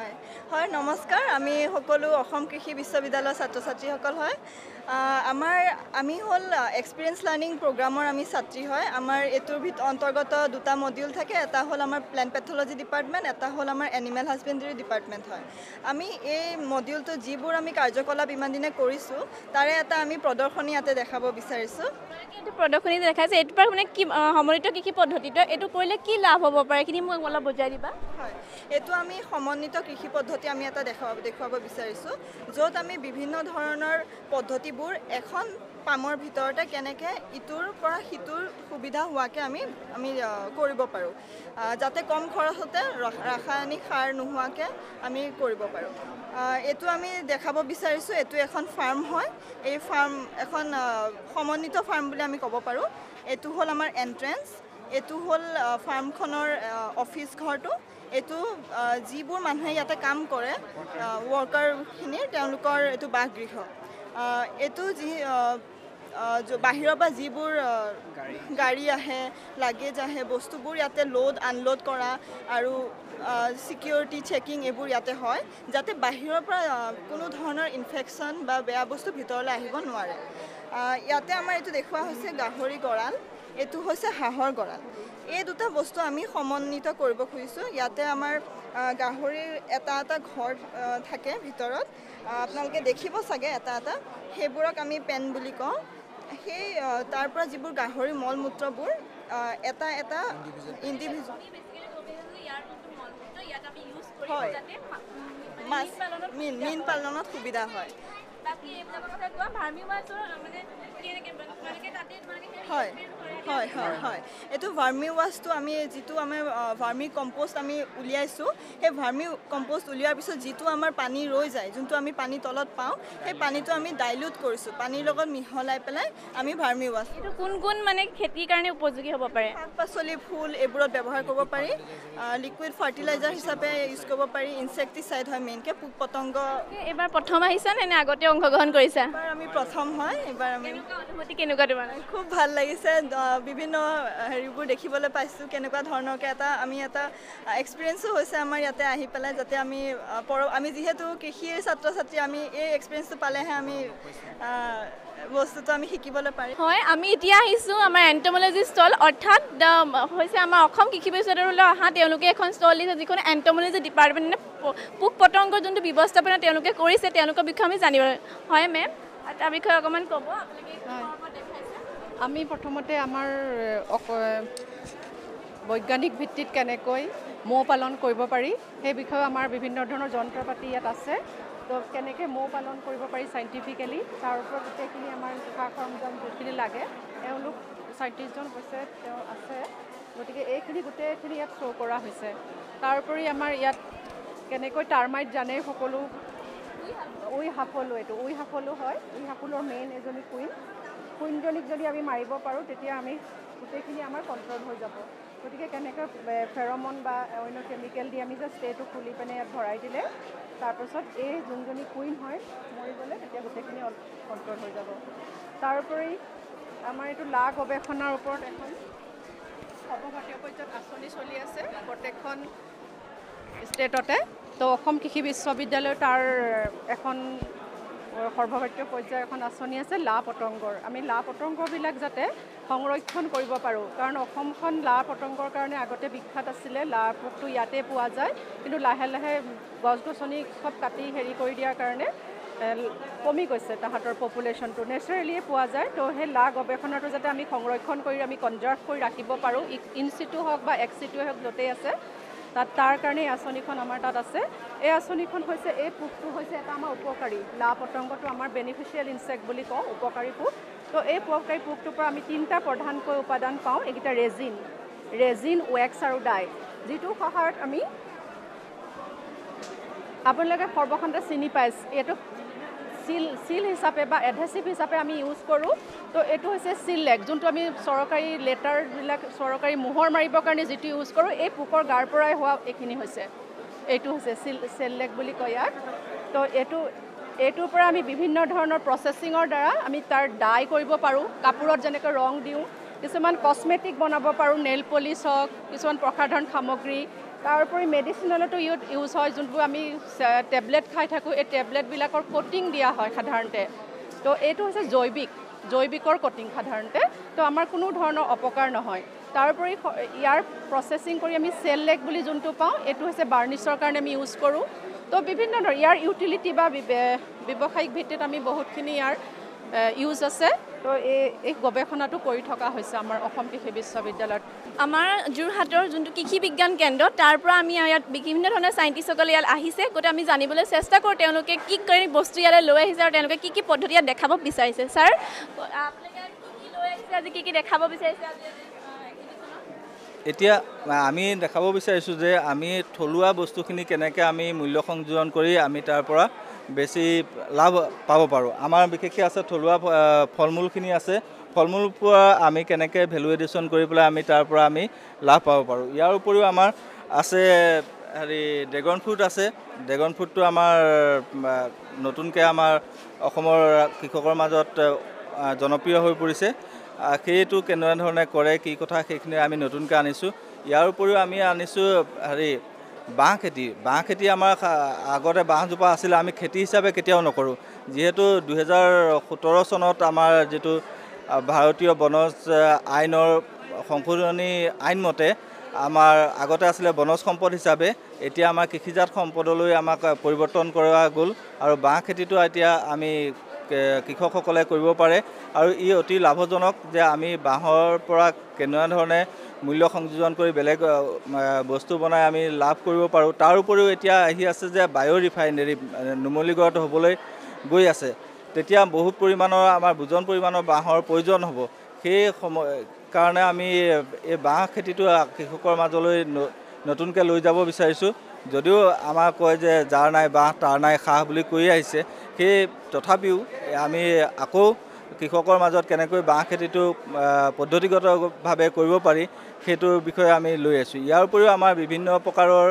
[SPEAKER 9] হয় নমস্কাৰ আমি সকলো অসম কৃষি বিশ্ববিদ্যালয়ৰ ছাত্ৰ ছাত্ৰীসকল হয় আমাৰ আমি হল এক্সপিৰিয়েন্স লাৰ্নিং প্ৰগ্ৰামৰ আমি ছাত্ৰী হয় আমাৰ এটোৰ ভিতৰত অন্তৰ্গত দুটা মডিউল থাকে এটা হল আমাৰ প্লান্ট পেথলজি ডিপাৰ্টমেন্ট এটা হল আমাৰ এনিমেল হাজবেণ্ডাৰী ডিপাৰ্টমেন্ট হয় আমি এই মডিউলটো যিবোৰ আমি কাৰ্যকলাপ ইমান দিনে কৰিছো তাৰে এটা আমি প্ৰদৰ্শনী ইয়াতে দেখাব বিচাৰিছো
[SPEAKER 8] এইটো প্ৰদৰ্শনী দেখাইছে এইটো পৰা মানে কি সমন্বিত কৃষি পদ্ধতিটো এইটো কৰিলে কি লাভ হ'ব পাৰে কিনি মোক অলপ বুজাই দিবা
[SPEAKER 9] হয় এইটো আমি সমন্বিত কৃষি পদ্ধতি আমি এটা দেখাব দেখুৱাব বিচাৰিছো য'ত আমি বিভিন্ন ধৰণৰ পদ্ধতিবোৰ এখন পামৰ ভিতৰতে কেনেকে ইটোৰ পৰা হিতুৰ সুবিধা হোৱাকে আমি আমি কৰিব পাৰো যাতে কম খৰচতে ৰাসায়নিক সাৰ নোহোৱাকে আমি কৰিব পাৰো এটো আমি দেখাব বিচাৰিছো এটো এখন ফাৰ্ম হয় এই ফাৰ্ম এখন সমন্বিত ফাৰ্ম বুলি আমি ক'ব পাৰো এটো হল আমাৰ এন্ট্ৰেন্স এটো হল ফাৰ্মখনৰ অফিস ঘৰটো এটো যিবোৰ মানুহে ইয়াতে কাম কৰে ওয়াৰ্কাৰখিনিৰ তেওঁলোকৰ এটো বাসগৃহ এটো যি বাহিৰৰ পৰা যিবোৰ গাড়ী আহে লাগেজ আহে বস্তুবোৰ ইয়াতে লোড আনলোড কৰা আৰু সিকিউৰিটি চেকিং এবোৰ ইয়াতে হয় যাতে বাহিৰৰ পৰা কোনো ধৰণৰ ইনফেকশন বা বেয়া বস্তু ভিতৰলৈ আহিব নোৱাৰে ইয়াতে আমাৰ এটো দেখুৱা হৈছে গাহৰি গড়াল এটো হৈছে হাঁহৰ গড়াল এই দুটা বস্তু আমি সমন্বিত কৰিব খুজিছো ইয়াতে আমাৰ গাহৰিৰ এটা এটা ঘৰ থাকে ভিতৰত আপোনালোকে দেখিব চাগে এটা এটা হেবোৰক আমি পেন বুলি কওঁ সেই তাৰ পৰা যিবোৰ গাহৰি মল মূত্ৰবোৰ এটা এটা ইন্ডিভিজুৱেল হয় মাছ মিন মিন পালনত সুবিধা হয়
[SPEAKER 8] বাকি এইবিলাকৰ কথা কোৱা ভাৰ্মি ৱাছৰ মানে কেনেকৈ মানে তাতে মানে
[SPEAKER 9] হয় হয় হয় হয় এটো ভাৰ্মি ৱাছটো আমি যেটো আমি ভাৰ্মি কম্পোষ্ট আমি উলিয়াইছো সেই ভাৰ্মি কম্পোষ্ট উলিয়াৰ পিছত যেটো আমাৰ পানী ৰৈ যায় যোনটো আমি পানী তলত পাওঁ সেই পানীটো আমি ডাইলুট কৰিছো পানীৰ লগত মিহলাই পেলাই আমি ভাৰ্মি ৱাছ
[SPEAKER 8] এটো কোন কোন মানে খেতিৰ কাৰণে উপযোগী হ'ব পাৰে
[SPEAKER 9] শাক-পাচলি ফুল এবোৰত ব্যৱহাৰ কৰিব পাৰি লিকুইড ফাৰ্টিলাইজাৰ হিচাপে ইউজ কৰিব পাৰি ইনসেক্টিসাইড হয় মেইনকে পোক পতংগ
[SPEAKER 8] এবাৰ প্ৰথম আহিছা নে আগতে অংশগ্ৰহণ কৰিছা
[SPEAKER 9] এবাৰ আমি প্ৰথম হয় এবাৰ আমি
[SPEAKER 8] অনুভূতি কেনেকুৱা তোমাৰ
[SPEAKER 9] খুব ভাল লাগিছে বিভিন্ন হেৰিবোৰ দেখিবলৈ পাইছো কেনেকুৱা ধৰণৰকে এটা আমি এটা এক্সপেৰিয়েন্সো হৈছে আমাৰ ইয়াতে আহি পেলাই যাতে আমি আমি যেহেতু কৃষিৰ ছাত্ৰ ছাত্ৰী আমি এই এক্সপেৰিয়েন্সটো পালেহে আমি বস্তুটো আমি শিকিবলৈ পাৰিম
[SPEAKER 8] হয় আমি এতিয়া আহিছো আমাৰ এন্টমোলজি ষ্টল অৰ্থাৎ হৈছে আমাৰ অসম কৃষি বিশ্ববিদ্যালয়লৈ অহা তেওঁলোকে এখন ষ্টল দিছে যিখন এন্টমোলজি ডিপাৰ্টমেণ্টে পোক পতংগৰ যোনটো ব্যৱস্থাপনা তেওঁলোকে কৰিছে তেওঁলোকৰ বিষয়ে আমি জানিব হয় মেম তাৰ বিষয়ে অকণমান ক'ব
[SPEAKER 10] আমি প্ৰথমতে আমাৰ বৈজ্ঞানিক ভিত্তিত কেনেকৈ মৌ পালন কৰিব পাৰি সেই বিষয়ে আমাৰ বিভিন্ন ধৰণৰ যন্ত্ৰপাতি ইয়াত আছে তো কেনেকৈ মৌ পালন কৰিব পাৰি সাইন্টিফিক্যালি তাৰ ওপৰত গোটেইখিনি আমাৰ সা সৰঞ্জাম যিখিনি লাগে এওঁলোক সাইন্টিষ্টজন হৈছে তেওঁ আছে গতিকে এইখিনি গোটেইখিনি ইয়াত শ্ব' কৰা হৈছে তাৰোপৰি আমাৰ ইয়াত কেনেকৈ টাৰ্মাইট জানে সকলো উই সাফলো এইটো উই সাফলো হয় উই সাফলৰ মেইন এজনী কুইন কুইনজনীক যদি আমি মাৰিব পাৰোঁ তেতিয়া আমি গোটেইখিনি আমাৰ কণ্ট্ৰল হৈ যাব গতিকে কেনেকৈ ফেৰমন বা অন্য কেমিকেল দি আমি জাষ্ট এইটো খুলি পিনে ইয়াত ভৰাই দিলে তাৰপিছত এই যোনজনী কুইন হয় মৰি গ'লে তেতিয়া গোটেইখিনি কণ্ট্ৰল হৈ যাব তাৰোপৰি আমাৰ এইটো লা গৱেষণাৰ ওপৰত এখন সৰ্বভাৰতীয় পৰ্যায়ত আঁচনি চলি আছে প্ৰত্যেকখন ষ্টেটতে তো অসম কৃষি বিশ্ববিদ্যালয় তাৰ এখন সৰ্বভাৰতীয় পৰ্যায়ৰ এখন আঁচনি আছে লা পতংগৰ আমি লা পতংগবিলাক যাতে সংৰক্ষণ কৰিব পাৰোঁ কাৰণ অসমখন লা পতংগৰ কাৰণে আগতে বিখ্যাত আছিলে লা পোকটো ইয়াতে পোৱা যায় কিন্তু লাহে লাহে গছ গছনি সব কাটি হেৰি কৰি দিয়াৰ কাৰণে কমি গৈছে তাহাঁতৰ পপুলেশ্যনটো নেচাৰেলিয়ে পোৱা যায় তো সেই লা গৱেষণাটো যাতে আমি সংৰক্ষণ কৰি আমি কনজাৰ্ভ কৰি ৰাখিব পাৰোঁ ইন চিটু হওক বা এক্স চিটুৱে হওক য'তেই আছে তাত তাৰ কাৰণে এই আঁচনিখন আমাৰ তাত আছে এই আঁচনিখন হৈছে এই পোকটো হৈছে এটা আমাৰ উপকাৰী লা পতংগটো আমাৰ বেনিফিচিয়েল ইনচেক্ট বুলি কওঁ উপকাৰী পোক তো এই উপকাৰী পোকটোৰ পৰা আমি তিনিটা প্ৰধানকৈ উপাদান পাওঁ এইকেইটা ৰেজিন ৰেজিন ৱেক্স আৰু ডাই যিটো সহায়ত আমি আপোনালোকে সৰ্বসাধাৰণতে চিনি পাইছে এইটো সিল সিল হিচাপে বা এডহেচিভ হিচাপে আমি ইউজ কৰোঁ তো এইটো হৈছে সিললেক যোনটো আমি চৰকাৰী লেটাৰবিলাক চৰকাৰী মোহৰ মাৰিবৰ কাৰণে যিটো ইউজ কৰোঁ এই পোকৰ গাৰ পৰাই হোৱা এইখিনি হৈছে এইটো হৈছে সিল সেললেক বুলি কয় ইয়াক তো এইটো এইটোৰ পৰা আমি বিভিন্ন ধৰণৰ প্ৰচেছিঙৰ দ্বাৰা আমি তাৰ ডাই কৰিব পাৰোঁ কাপোৰত যেনেকৈ ৰং দিওঁ কিছুমান কসমেটিক বনাব পাৰোঁ নেইল পলিচ হওক কিছুমান প্ৰসাধন সামগ্ৰী তাৰোপৰি মেডিচিনলতো ইউজ ইউজ হয় যোনবোৰ আমি টেবলেট খাই থাকোঁ এই টেবলেটবিলাকৰ কোটিং দিয়া হয় সাধাৰণতে তো এইটো হৈছে জৈৱিক জৈৱিকৰ কোটিং সাধাৰণতে তো আমাৰ কোনো ধৰণৰ অপকাৰ নহয় তাৰোপৰি ইয়াৰ প্ৰচেছিং কৰি আমি চেল লেক বুলি যোনটো পাওঁ এইটো হৈছে বাৰ্নিছৰ কাৰণে আমি ইউজ কৰোঁ তো বিভিন্ন ধৰণৰ ইয়াৰ ইউটিলিটি বা ব্যৱসায়িক ভিত্তিত আমি বহুতখিনি ইয়াৰ ইউজ আছে তো এই এই গৱেষণাটো কৰি থকা হৈছে আমাৰ অসম কৃষি বিশ্ববিদ্যালয়ত
[SPEAKER 8] আমাৰ যোৰহাটৰ যোনটো কৃষি বিজ্ঞান কেন্দ্ৰ তাৰ পৰা আমি ইয়াত বিভিন্ন ধৰণৰ চাইণ্টিষ্টসকলে ইয়াত আহিছে গোটেই আমি জানিবলৈ চেষ্টা কৰোঁ তেওঁলোকে কি কৰি বস্তু ইয়ালৈ লৈ আহিছে আৰু তেওঁলোকে কি কি পদ্ধতি ইয়াত দেখাব বিচাৰিছে ছাৰ আপোনালোকে কি কি লৈ আহিছে আজি কি কি দেখাব বিচাৰিছে আজি
[SPEAKER 11] এতিয়া আমি দেখাব বিচাৰিছোঁ যে আমি থলুৱা বস্তুখিনি কেনেকৈ আমি মূল্য সংযোজন কৰি আমি তাৰ পৰা বেছি লাভ পাব পাৰোঁ আমাৰ বিশেষকৈ আছে থলুৱা ফল মূলখিনি আছে ফল মূল পৰা আমি কেনেকৈ ভেলু এডিশ্যন কৰি পেলাই আমি তাৰ পৰা আমি লাভ পাব পাৰোঁ ইয়াৰ উপৰিও আমাৰ আছে হেৰি ড্ৰেগন ফ্ৰুট আছে ড্ৰেগন ফ্ৰুটটো আমাৰ নতুনকৈ আমাৰ অসমৰ কৃষকৰ মাজত জনপ্ৰিয় হৈ পৰিছে সেইটো কেনেধৰণে কৰে কি কথা সেইখিনি আমি নতুনকৈ আনিছোঁ ইয়াৰ উপৰিও আমি আনিছোঁ হেৰি বাঁহ খেতি বাঁহ খেতি আমাৰ আগতে বাঁহজোপা আছিলে আমি খেতি হিচাপে কেতিয়াও নকৰোঁ যিহেতু দুহেজাৰ সোতৰ চনত আমাৰ যিটো ভাৰতীয় বনজ আইনৰ সংশোধনী আইন মতে আমাৰ আগতে আছিলে বনজ সম্পদ হিচাপে এতিয়া আমাৰ কৃষিজাত সম্পদলৈ আমাক পৰিৱৰ্তন কৰা গ'ল আৰু বাঁহ খেতিটো এতিয়া আমি কৃষকসকলে কৰিব পাৰে আৰু ই অতি লাভজনক যে আমি বাঁহৰ পৰা কেনেধৰণে মূল্য সংযোজন কৰি বেলেগ বস্তু বনাই আমি লাভ কৰিব পাৰোঁ তাৰ উপৰিও এতিয়া আহি আছে যে বায়' ৰিফাইনেৰী নুমলীগড়ত হ'বলৈ গৈ আছে তেতিয়া বহুত পৰিমাণৰ আমাৰ বুজন পৰিমাণৰ বাঁহৰ প্ৰয়োজন হ'ব সেই সময় কাৰণে আমি এই বাঁহ খেতিটো কৃষকৰ মাজলৈ নতুনকৈ লৈ যাব বিচাৰিছোঁ যদিও আমাক কয় যে যাৰ নাই বাঁহ তাৰ নাই সাহ বুলি কৈ আহিছে সেই তথাপিও আমি আকৌ কৃষকৰ মাজত কেনেকৈ বাঁহ খেতিটো পদ্ধতিগতভাৱে কৰিব পাৰি সেইটোৰ বিষয়ে আমি লৈ আছোঁ ইয়াৰ উপৰিও আমাৰ বিভিন্ন প্ৰকাৰৰ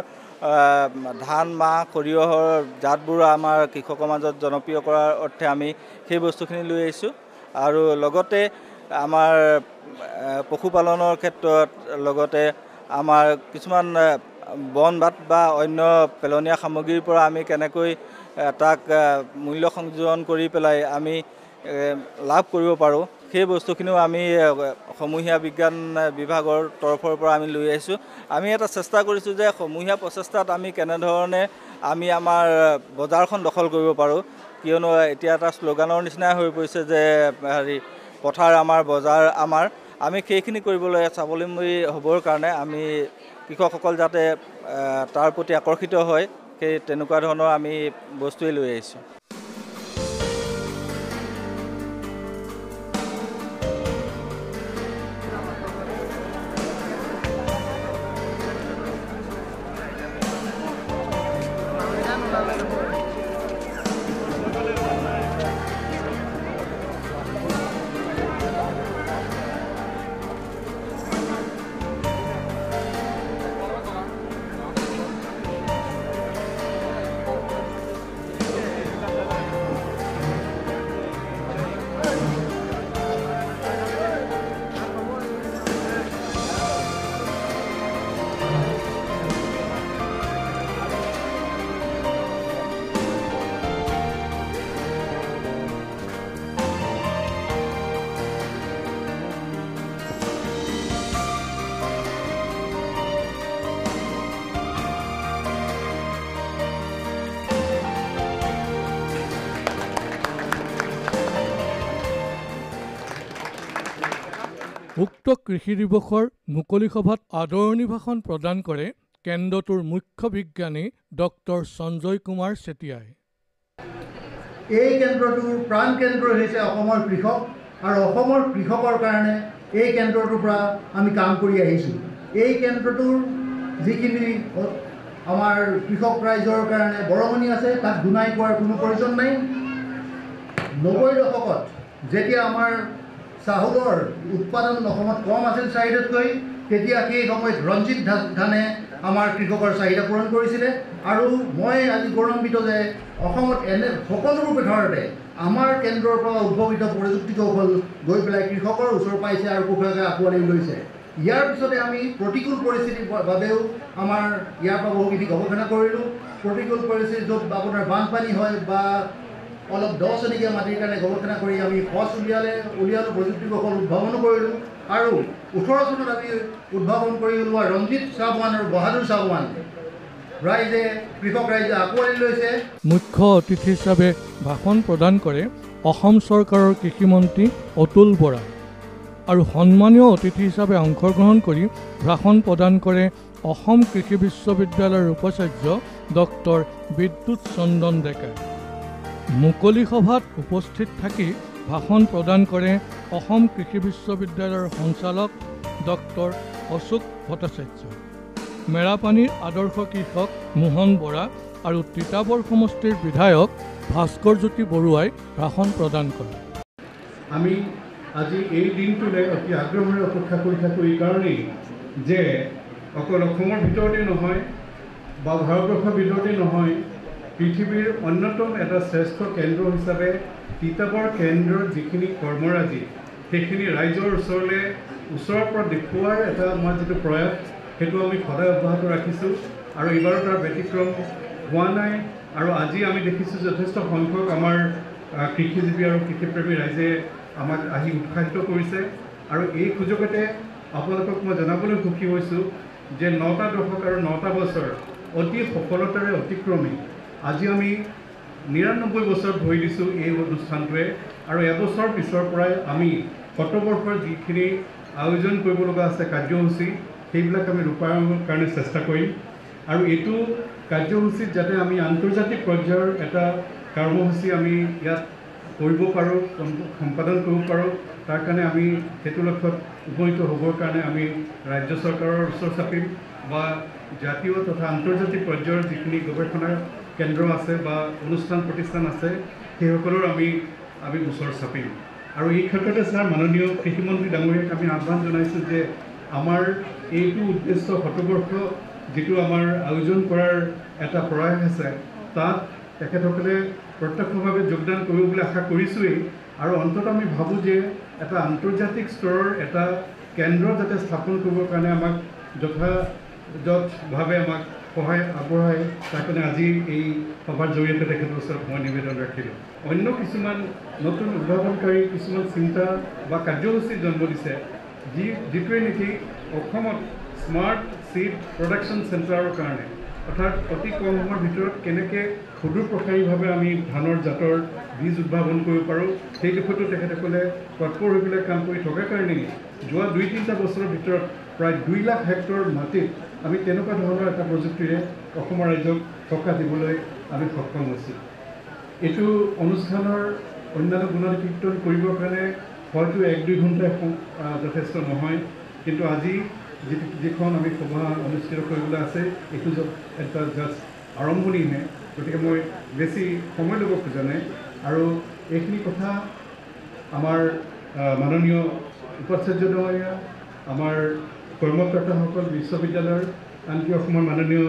[SPEAKER 11] ধান মাহ সৰিয়হৰ জাতবোৰ আমাৰ কৃষকৰ মাজত জনপ্ৰিয় কৰাৰ অৰ্থে আমি সেই বস্তুখিনি লৈ আহিছোঁ আৰু লগতে আমাৰ পশুপালনৰ ক্ষেত্ৰত লগতে আমাৰ কিছুমান বন বাট বা অন্য পেলনীয়া সামগ্ৰীৰ পৰা আমি কেনেকৈ তাক মূল্য সংযোজন কৰি পেলাই আমি লাভ কৰিব পাৰোঁ সেই বস্তুখিনিও আমি সমূহীয়া বিজ্ঞান বিভাগৰ তৰফৰ পৰা আমি লৈ আহিছোঁ আমি এটা চেষ্টা কৰিছোঁ যে সমূহীয়া প্ৰচেষ্টাত আমি কেনেধৰণে আমি আমাৰ বজাৰখন দখল কৰিব পাৰোঁ কিয়নো এতিয়া এটা শ্লোগানৰ নিচিনাই হৈ পৰিছে যে হেৰি পথাৰ আমাৰ বজাৰ আমাৰ আমি সেইখিনি কৰিবলৈ স্বাৱলম্বী হ'বৰ কাৰণে আমি কৃষকসকল যাতে তাৰ প্ৰতি আকৰ্ষিত হয় সেই তেনেকুৱা ধৰণৰ আমি বস্তুৱে লৈ আহিছোঁ
[SPEAKER 12] উক্ত কৃষি দিৱসৰ মুকলি সভাত আদৰণি ভাষণ প্ৰদান কৰে কেন্দ্ৰটোৰ মুখ্য বিজ্ঞানী ডক্টৰ সঞ্জয় কুমাৰ চেতিয়াই
[SPEAKER 2] এই কেন্দ্ৰটোৰ প্ৰাণ কেন্দ্ৰ হৈছে অসমৰ কৃষক আৰু অসমৰ কৃষকৰ কাৰণে এই কেন্দ্ৰটোৰ পৰা আমি কাম কৰি আহিছোঁ এই কেন্দ্ৰটোৰ যিখিনি আমাৰ কৃষক ৰাইজৰ কাৰণে বৰঙণি আছে তাক গুণাই কোৱাৰ কোনো প্ৰয়োজন নাই নব্বৈ দশকত যেতিয়া আমাৰ চাউলৰ উৎপাদন অসমত কম আছিল চাহিদাতকৈ তেতিয়া সেই সময়ত ৰঞ্জিত ধানে আমাৰ কৃষকৰ চাহিদা পূৰণ কৰিছিলে আৰু মই আজি গৌৰৱান্বিত যে অসমত এনে সকলোবোৰ ভিতৰতে আমাৰ কেন্দ্ৰৰ পৰা উদ্ভাৱিত প্ৰযুক্তি কৌশল গৈ পেলাই কৃষকৰ ওচৰ পাইছে আৰু কৃষকে আঁকোৱালি লৈছে ইয়াৰ পিছতে আমি প্ৰতিকূল পৰিস্থিতিৰ বাবেও আমাৰ ইয়াৰ পৰা বহুখিনি গৱেষণা কৰিলোঁ। প্ৰতিকূল পৰিস্থিতি য'ত আপোনাৰ বানপানী হয় বা অলপ দহ চনীয়া মাটিৰ কাৰণে গৱেষণা কৰি আমি সঁচ উলিয়ালে উলিয়ালোঁ প্ৰযুক্তি কৌশল উদ্ভাৱনো কৰিলোঁ। আৰু ওঠৰ চনত আমি উদ্ভাৱন কৰি ওলোৱা ৰঞ্জিত চাহৱান আৰু বাহাদুৰ চাহৱান ৰাইজে কৃষক ৰাইজে আঁকোৱালি লৈছে।
[SPEAKER 12] মুখ্য অতিথি হিচাপে ভাষণ প্ৰদান কৰে অসম চৰকাৰৰ কৃষিমন্ত্ৰী অতুল বৰা আৰু সন্মানীয় অতিথি হিচাপে অংশগ্ৰহণ কৰি ভাষণ প্ৰদান কৰে অসম কৃষি বিশ্ববিদ্যালয়ৰ উপাচাৰ্য ডক্টৰ বিদ্যুৎ চন্দন ডেকা। মুকলি সভাত উপস্থিত থাকি ভাষণ প্ৰদান কৰে অসম কৃষি বিশ্ববিদ্যালয়ৰ সঞ্চালক ডক্টৰ অশোক ভট্টাচাৰ্য। মেৰাপানীৰ আদৰ্শ কৃষক মোহন বৰা আৰু তিতাবৰ সমষ্টিৰ বিধায়ক ভাস্কৰ জ্যোতি বৰুৱাই ভাষণ প্ৰদান কৰে।
[SPEAKER 13] আমি আজি এই দিনটোলৈ অতি আগ্ৰহেৰে অপেক্ষা কৰি থাকোঁ এই কাৰণেই যে অকল অসমৰ ভিতৰতে নহয় বা ভাৰতবৰ্ষৰ ভিতৰতে নহয়, পৃথিৱীৰ অন্যতম এটা শ্ৰেষ্ঠ কেন্দ্ৰ হিচাপে তিতাবৰ কেন্দ্ৰৰ যিখিনি কৰ্মৰাজি সেইখিনি ৰাইজৰ ওচৰলৈ ওচৰৰ পৰা দেখুওৱাৰ এটা আমাৰ যিটো প্ৰয়াস সেইটো আমি সদায় অব্যাহত ৰাখিছোঁ আৰু এইবাৰো তাৰ ব্যতিক্ৰম হোৱা নাই। আৰু আজি আমি দেখিছোঁ যথেষ্ট সংখ্যক আমাৰ কৃষিজীৱী আৰু কৃষিপ্ৰেমী ৰাইজে আমাক আহি উৎসাহিত কৰিছে। আৰু এই সুযোগতে আপোনালোকক মই জনাবলৈ সুখী হৈছোঁ যে নটা দশক আৰু নটা বছৰ অতি সফলতাৰে অতিক্ৰমী আজি আমি নিৰান্নব্বৈ বছৰ ভৰি দিছোঁ এই অনুষ্ঠানটোৱে। আৰু এবছৰ পিছৰ পৰাই আমি শতবৰ্ষৰ যিখিনি আয়োজন কৰিব লগা আছে কাৰ্যসূচী সেইবিলাক আমি ৰূপায়ণৰ কাৰণে চেষ্টা কৰিম। আৰু এইটো কাৰ্যসূচীত যাতে আমি আন্তৰ্জাতিক পৰ্যায়ৰ এটা কৰ্মসূচী আমি ইয়াত কৰিব পাৰোঁ, সম্পাদন কৰিব পাৰোঁ, তাৰ কাৰণে আমি সেইটো লক্ষ্যত উপনীত হ'বৰ কাৰণে আমি ৰাজ্য চৰকাৰৰ ওচৰ চাপিম বা জাতীয় তথা আন্তৰ্জাতিক পৰ্যায়ৰ যিখিনি গৱেষণা কেন্দ্ৰ আছে বা অনুষ্ঠান প্ৰতিষ্ঠান আছে সেইসকলৰ আমি আমি ওচৰ চাপিম। আৰু এই ক্ষেত্ৰতে ছাৰ মাননীয় কৃষিমন্ত্ৰী ডাঙৰীয়াক আমি আহ্বান জনাইছোঁ যে আমাৰ এইটো উদ্দেশ্য শতবৰ্ষ যিটো আমাৰ আয়োজন কৰাৰ এটা প্ৰয়াস আছে তাত তেখেতসকলে প্ৰত্যক্ষভাৱে যোগদান কৰিব বুলি আশা কৰিছোঁৱেই। আৰু অন্ততঃ আমি ভাবোঁ যে এটা আন্তৰ্জাতিক স্তৰৰ এটা কেন্দ্ৰ যাতে স্থাপন কৰিবৰ কাৰণে আমাক যথাযথভাৱে আমাক সহায় আগবঢ়ায় তাৰ কাৰণে আজি এই সভাৰ জৰিয়তে তেখেতৰ ওচৰত মই নিবেদন ৰাখিলোঁ। অন্য কিছুমান নতুন উদ্ভাৱনকাৰী কিছুমান চিন্তা বা কাৰ্যসূচী জন্ম দিছে যি যিটোৱে নেকি অসমত স্মাৰ্ট চিড প্ৰডাকশ্যন চেণ্টাৰৰ কাৰণে অৰ্থাৎ অতি কম সময়ৰ ভিতৰত কেনেকৈ সুদূৰ প্ৰসাৰীভাৱে আমি ধানৰ জাতৰ বীজ উদ্ভাৱন কৰিব পাৰোঁ সেই দিশতো তেখেতসকলে তৎপৰ হৈ পেলাই কাম কৰি থকাৰ কাৰণেই যোৱা দুই তিনিটা বছৰৰ ভিতৰত প্ৰায় দুই লাখ হেক্টৰ মাটিত আমি তেনেকুৱা ধৰণৰ এটা প্ৰযুক্তিৰে অসমৰ ৰাইজক সকাহ দিবলৈ আমি সক্ষম হৈছোঁ। এইটো অনুষ্ঠানৰ অন্যান্য গুণানুকীৰ্তন কৰিবৰ কাৰণে হয়তো এক দুই ঘণ্টাই যথেষ্ট নহয়, কিন্তু আজি যি যিখন আমি সভা অনুষ্ঠিত কৰিবলৈ আছে এইটো এটা জাষ্ট আৰম্ভণিহে, গতিকে মই বেছি সময় ল'ব খোজা নাই। আৰু এইখিনি কথা আমাৰ মাননীয় উপাচাৰ্য ডাঙৰীয়া, আমাৰ কৰ্মকৰ্তাসকল, বিশ্ববিদ্যালয়ৰ আনকি অসমৰ মাননীয়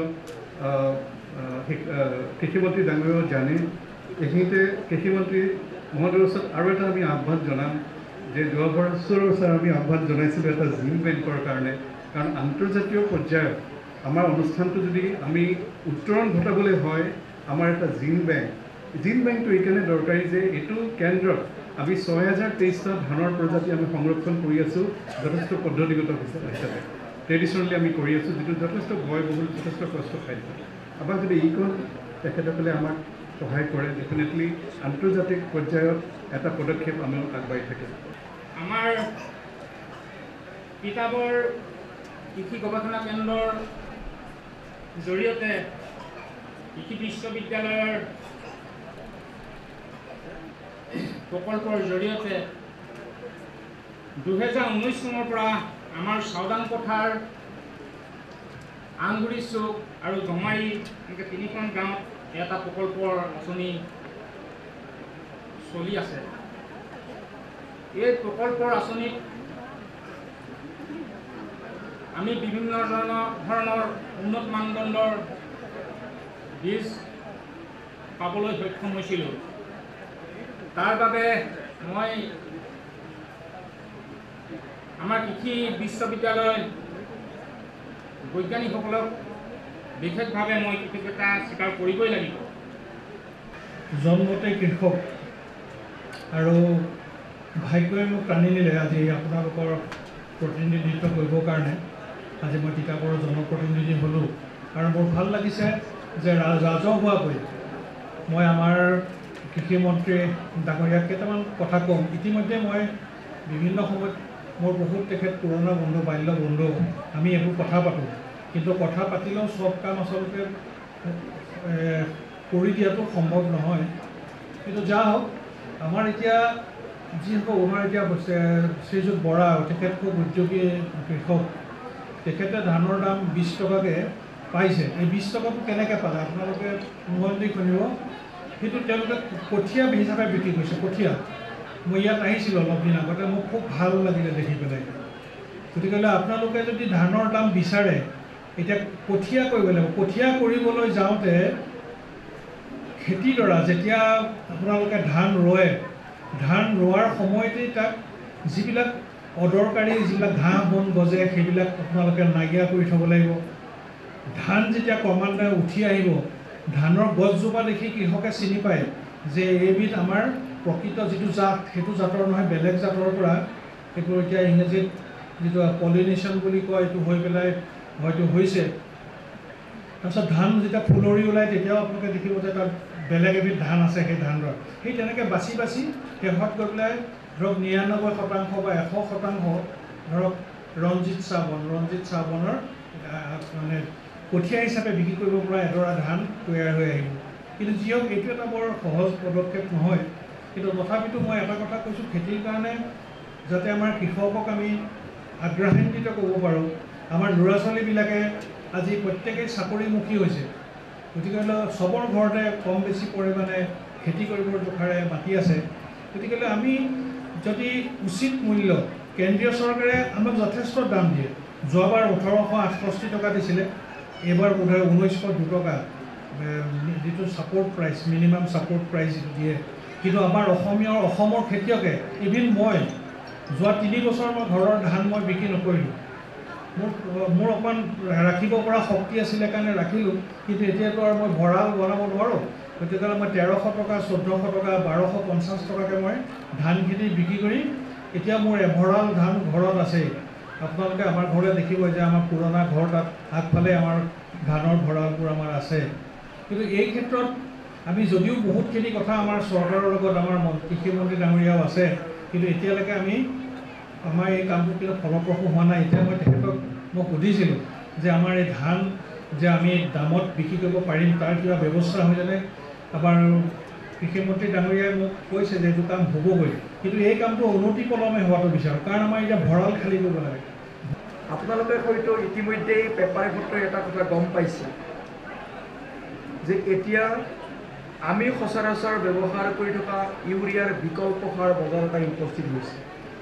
[SPEAKER 13] কৃষিমন্ত্ৰী ডাঙৰীয়াও জানে। এইখিনিতে কৃষিমন্ত্ৰী মহোদয়ৰ ওচৰত আৰু এটা আমি আহ্বান জনাম যে যোৱা বছৰৰ ওচৰত আমি আহ্বান জনাইছিলোঁ এটা জিম বেংকৰ কাৰণে, কাৰণ আন্তৰ্জাতিক পৰ্যায়ত আমাৰ অনুষ্ঠানটো যদি আমি উত্তৰণ ঘটাবলৈ হয় আমাৰ এটা জিম বেংক জিম বেংকটো এইকাৰণে দৰকাৰী যে এইটো কেন্দ্ৰত আমি ছয় হাজাৰ তেইছটা ধানৰ প্ৰজাতি আমি সংৰক্ষণ কৰি আছোঁ যথেষ্ট পদ্ধতিগত হিচাপে ট্ৰেডিশ্যনেলি আমি কৰি আছোঁ, যিটো যথেষ্ট ব্যয়বহুল যথেষ্ট কষ্ট খাদ্য। আমাক যদি এইকণ তেখেতসকলে আমাক সহায় কৰে ডেফিনেটলি আন্তৰ্জাতিক পৰ্যায়ত এটা পদক্ষেপ আমি আগবাঢ়ি থাকিম।
[SPEAKER 14] আমাৰ তিতাবৰ কৃষি গৱেষণা কেন্দ্ৰৰ জৰিয়তে কৃষি বিশ্ববিদ্যালয়ৰ প্ৰকল্পৰ জৰিয়তে দুহেজাৰ ঊনৈছ চনৰ পৰা আমাৰ চাওদাং পথাৰ, আংগুৰি চুক আৰু জমাৰী এনেকৈ তিনিখন গাঁৱত এটা প্ৰকল্পৰ আঁচনি চলি আছে। এই প্ৰকল্পৰ আঁচনিত আমি বিভিন্ন ধৰণৰ ধৰণৰ উন্নত মানদণ্ডৰ বীজ পাবলৈ সক্ষম হৈছিলোঁ। তাৰ বাবে মই আমাৰ কৃষি বিশ্ববিদ্যালয় বৈজ্ঞানিকসকলক বিশেষভাৱে মই কৃতজ্ঞতা স্বীকাৰ কৰিবই লাগিব।
[SPEAKER 13] জন্মতে কৃষক আৰু ভাগ্যই মোক টানি নিলে আজি আপোনালোকৰ প্ৰতিনিধিত্ব কৰিবৰ কাৰণে। আজি মই তিতাবৰৰ জনপ্ৰতিনিধি হ'লোঁ আৰু মোৰ ভাল লাগিছে যে ৰাজহুৱাকৈ মই আমাৰ কৃষিমন্ত্ৰী ডাঙৰীয়াক কেইটামান কথা কম। ইতিমধ্যে মই বিভিন্ন সময়ত মোৰ বহুত তেখেত পুৰণা বন্ধু বাল্য বন্ধু আমি এইবোৰ কথা পাতোঁ, কিন্তু কথা পাতিলেও চব কাম আচলতে কৰি দিয়াটো সম্ভৱ নহয়। কিন্তু যা হওক, আমাৰ এতিয়া যিসকল আমাৰ এতিয়া শ্ৰীযুত বৰা তেখেত খুব উদ্যোগী কৃষক, তেখেতে ধানৰ দাম বিছ টকাকৈ পাইছে। এই বিছ টকাটো কেনেকৈ পালে আপোনালোকে মন দি শুনিব। সেইটো তেওঁলোকে কঠীয়া হিচাপে বিক্ৰী কৰিছে। কঠীয়া মই ইয়াত আহিছিলোঁ অলপ দিন আগতে, মোক খুব ভাল লাগিলে দেখি পেলাই। গতিকেলৈ আপোনালোকে যদি ধানৰ দাম বিচাৰে, এতিয়া কঠীয়া কৰিব লাগিব। কঠীয়া কৰিবলৈ যাওঁতে খেতিডৰা যেতিয়া আপোনালোকে ধান ৰোৱে, ধান ৰোৱাৰ সময়তেই তাক যিবিলাক অদৰকাৰী যিবিলাক ঘাঁহ বন গজে সেইবিলাক আপোনালোকে নাইকিয়া কৰি থ'ব লাগিব। ধান যেতিয়া ক্ৰমান্বয়ে উঠি আহিব, ধানৰ গছজোপা দেখি কৃষকে চিনি পায় যে এইবিধ আমাৰ প্ৰকৃত যিটো জাত সেইটো জাতৰ নহয়, বেলেগ জাতৰ পৰা এইটো এতিয়া ইংৰাজীত যিটো পলিনেশ্যন বুলি কয় এইটো হৈ পেলাই হয়তো হৈছে। তাৰপিছত ধান যেতিয়া ফুলৰি ওলায় তেতিয়াও আপোনালোকে দেখিব যে তাত বেলেগ এবিধ ধান আছে। সেই ধানডৰা সেই তেনেকৈ বাছি বাছি শেষত গৈ পেলাই ধৰক নিৰান্নব্বৈ শতাংশ বা এশ শতাংশ ধৰক ৰঞ্জিত চাবন ৰঞ্জিত চাবনৰ মানে কঠীয়া হিচাপে বিক্ৰী কৰিব পৰা এডৰা ধান তৈয়াৰ হৈ আহিব। কিন্তু যি হওক, এইটো এটা বৰ সহজ পদক্ষেপ নহয়। কিন্তু তথাপিতো মই এটা কথা কৈছোঁ, খেতিৰ কাৰণে যাতে আমাৰ কৃষকক আমি আগ্ৰহান্বিত কৰিব পাৰোঁ। আমাৰ ল'ৰা ছোৱালীবিলাকে আজি প্ৰত্যেকেই চাকৰিমুখী হৈছে, গতিকে চবৰ ঘৰতে কম বেছি পৰিমাণে খেতি কৰিবৰ জোখাৰে মাটি আছে। গতিকে আমি যদি উচিত মূল্য, কেন্দ্ৰীয় চৰকাৰে আমাক যথেষ্ট দাম দিয়ে। যোৱাবাৰ ওঠৰশ আঠষষ্ঠি টকা দিছিলে, এইবাৰ বোধহয় ঊনৈছশ দুটকা যিটো support price, minimum support price যিটো দিয়ে। কিন্তু আমাৰ অসমীয়া অসমৰ খেতিয়কে, ইভিন মই যোৱা তিনি বছৰ মই ঘৰৰ ধান মই বিক্ৰী নকৰিলোঁ। মোৰ মোৰ অকণমান ৰাখিব পৰা শক্তি আছিলে কাৰণে ৰাখিলোঁ, কিন্তু এতিয়াতো আৰু মই ভঁৰাল বনাব নোৱাৰোঁ। গতিকে মই তেৰশ টকা, চৈধ্যশ টকা, বাৰশ পঞ্চাছ টকাকৈ মই ধানখিনি বিক্ৰী কৰি এতিয়া মোৰ এভঁৰাল ধান ঘৰত আছেই। আপোনালোকে আমাৰ ঘৰলৈ দেখিব যে আমাৰ পুৰণা ঘৰ, তাত আগফালে আমাৰ ধানৰ ভঁৰালবোৰ আমাৰ আছে। কিন্তু এই ক্ষেত্ৰত আমি যদিও বহুতখিনি কথা আমাৰ চৰকাৰৰ লগত আমাৰ কৃষিমন্ত্ৰী ডাঙৰীয়াও আছে, কিন্তু এতিয়ালৈকে আমি আমাৰ এই কামটো কিন্তু ফলপ্ৰসূ হোৱা নাই। এতিয়া মই তেখেতক মই সুধিছিলোঁ যে আমাৰ এই ধান যে আমি দামত বিক্ৰী কৰিব পাৰিম, তাৰ কিবা ব্যৱস্থা হৈছেনে। আমাৰ কৃষিমন্ত্ৰী ডাঙৰীয়াই মোক কৈছে যে এইটো কাম হ'বগৈ, কিন্তু এই কামটো অনতি পলমে হোৱাটো বিচাৰোঁ, কাৰণ আমাৰ এতিয়া ভঁৰাল খালী কৰিব লাগে।
[SPEAKER 7] আপোনালোকে হয়তো ইতিমধ্যেই পেপাৰে পত্ৰই এটা কথা গম পাইছে যে এতিয়া আমি সচৰাচৰ ব্যৱহাৰ কৰি থকা ইউৰিয়াৰ বিকল্প সাৰ বজাৰত আহি উপস্থিত হৈছে।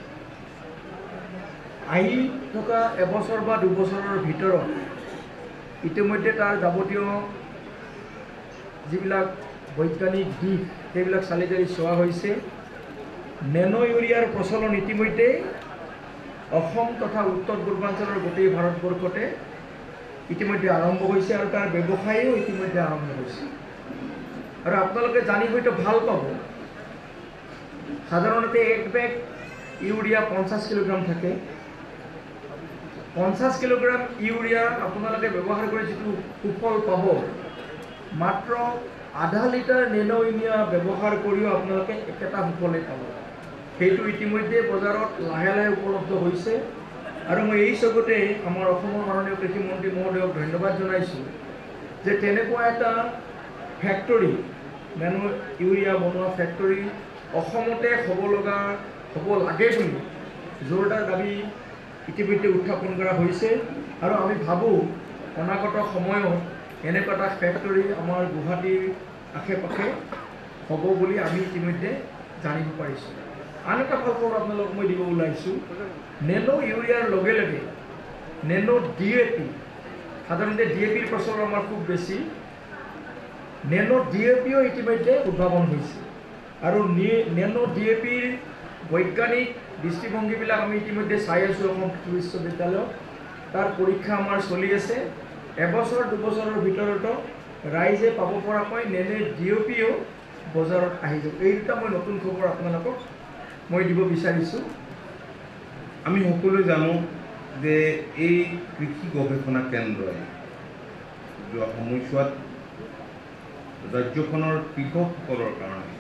[SPEAKER 7] আহি থকা এবছৰ বা দুবছৰৰ ভিতৰত ইতিমধ্যে তাৰ যাৱতীয় যিবিলাক বৈজ্ঞানিক দিশ সেইবিলাক চালি জাৰি চোৱা হৈছে। নেনো ইউৰিয়াৰ প্ৰচলন ইতিমধ্যে অসম তথা উত্তৰ পূৰ্বাঞ্চলৰ গোটেই ভাৰতবৰ্ষতে ইতিমধ্যে আৰম্ভ হৈছে আৰু তাৰ ব্যৱসায়ো ইতিমধ্যে আৰম্ভ হৈছে। আৰু আপোনালোকে জানি হয়তো ভাল পাব, সাধাৰণতে এক বেগ ইউৰিয়া পঞ্চাছ কিলোগ্ৰাম থাকে। পঞ্চাছ কিলোগ্ৰাম ইউৰিয়া আপোনালোকে ব্যৱহাৰ কৰি যিটো সুফল পাব, মাত্ৰ আধা লিটাৰ নেনো ইউৰিয়া ব্যৱহাৰ কৰিও আপোনালোকে একেটা সুফলেই পাব। সেইটো ইতিমধ্যে বজাৰত লাহে লাহে উপলব্ধ হৈছে। আৰু মই এই চকুতে আমাৰ অসমৰ মাননীয় কৃষিমন্ত্ৰী মহোদয়ক ধন্যবাদ জনাইছোঁ যে তেনেকুৱা এটা ফেক্টৰী, নেনো ইউৰিয়া বনোৱা ফেক্টৰী অসমতে হ'ব লগা হ'ব লাগে বুলি জোৰদাৰ দাবী ইতিমধ্যে উত্থাপন কৰা হৈছে। আৰু আমি ভাবোঁ অনাগত সময়ত এনেকুৱা এটা ফেক্টৰী আমাৰ গুৱাহাটীৰ আশে পাশে হ'ব বুলি আমি ইতিমধ্যে জানিব পাৰিছোঁ। আন এটা ভাল খবৰ আপোনালোকক মই দিব ওলাইছোঁ, নেনো ইউৰিয়াৰ লগে লগে নেনো ডি এ পি, সাধাৰণতে ডি এ পিৰ প্ৰচলন আমাৰ খুব বেছি, নেনো ডি এ পিও ইতিমধ্যে উদ্ভাৱন হৈছে। আৰু নেনো ডি এ পিৰ বৈজ্ঞানিক দৃষ্টিভংগীবিলাক আমি ইতিমধ্যে চাই আছোঁ অসম কৃষি বিশ্ববিদ্যালয়ত তাৰ পৰীক্ষা আমাৰ চলি আছে এবছৰ দুবছৰৰ ভিতৰতো ৰাইজে পাব পৰাকৈ নেনে ডি অ' পিও বজাৰত আহি যাব এই দুটা মই নতুন খবৰ আপোনালোকক মই দিব বিচাৰিছোঁ
[SPEAKER 15] আমি সকলোৱে জানো যে এই কৃষি গৱেষণা কেন্দ্ৰই যোৱা সময়ছোৱাত ৰাজ্যখনৰ কৃষকসকলৰ কাৰণে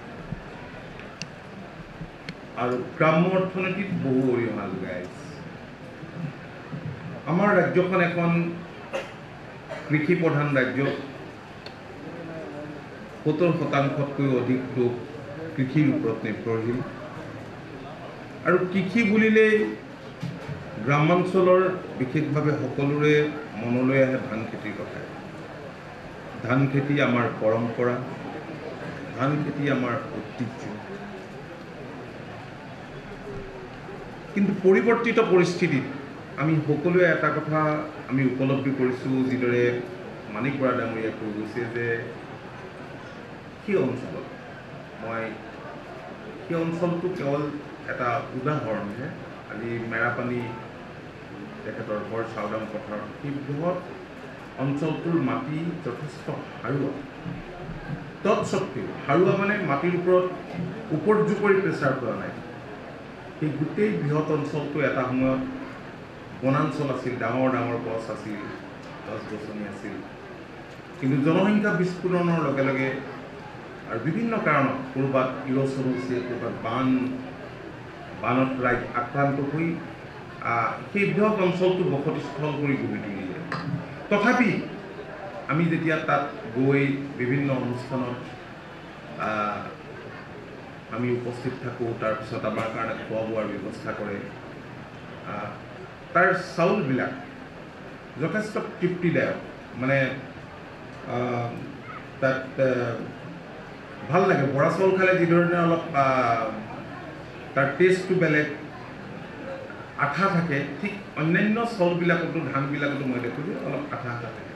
[SPEAKER 15] আৰু গ্ৰাম্য অৰ্থনীতিত বহু অৰিহণা যোগাই আছে আমাৰ ৰাজ্যখন এখন কৃষি প্ৰধান ৰাজ্য সত্তৰ শতাংশতকৈ অধিক লোক কৃষিৰ ওপৰত নিৰ্ভৰশীল আৰু কৃষি বুলিলেই গ্ৰামাঞ্চলৰ বিশেষভাৱে সকলোৰে মনলৈ আহে ধান খেতিৰ কথা ধান খেতি আমাৰ পৰম্পৰা ধান খেতি আমাৰ ঐতিহ্য কিন্তু পৰিৱৰ্তিত পৰিস্থিতিত আমি সকলোৱে এটা কথা আমি উপলব্ধি কৰিছোঁ যিদৰে মানিক বৰা ডাঙৰীয়াই কৈ গৈছে যে সেই অঞ্চলত মই সেই অঞ্চলটো কেৱল এটা উদাহৰণহে আজি মেৰাপানী তেখেতৰ ঘৰ চাওদাং পথাৰত সেই বৃহৎ অঞ্চলটোৰ মাটি যথেষ্ট সাৰুৱা তৎসত্ত্বেও সাৰুৱা মানে মাটিৰ ওপৰত উপৰ্যুপৰি প্ৰেছাৰ কৰা নাই সেই গোটেই বৃহৎ অঞ্চলটো এটা সময়ত বনাঞ্চল আছিল ডাঙৰ ডাঙৰ গছ আছিল গছ গছনি আছিল কিন্তু জনসংখ্যা বিস্ফোৰণৰ লগে লগে আৰু বিভিন্ন কাৰণত ক'ৰবাত ইৰচন হৈছে ক'ৰবাত বান বানত ৰাইজ আক্ৰান্ত হৈ সেই বৃহৎ অঞ্চলটো বসতিস্থল কৰি গঢ়ি তুলিলে তথাপি আমি যেতিয়া তাত গৈ বিভিন্ন অনুষ্ঠানত আমি উপস্থিত থাকোঁ তাৰপিছত আমাৰ কাৰণে খোৱা বোৱাৰ ব্যৱস্থা কৰে তাৰ চাউলবিলাক যথেষ্ট তৃপ্তিদায়ক মানে তাত ভাল লাগে বৰা চাউল খালে যিধৰণে অলপ তাৰ টেষ্টটো বেলেগ আঠা থাকে ঠিক অন্যান্য চাউলবিলাকতো ধানবিলাকতো মই দেখোঁ যে অলপ আঠা আঠা থাকে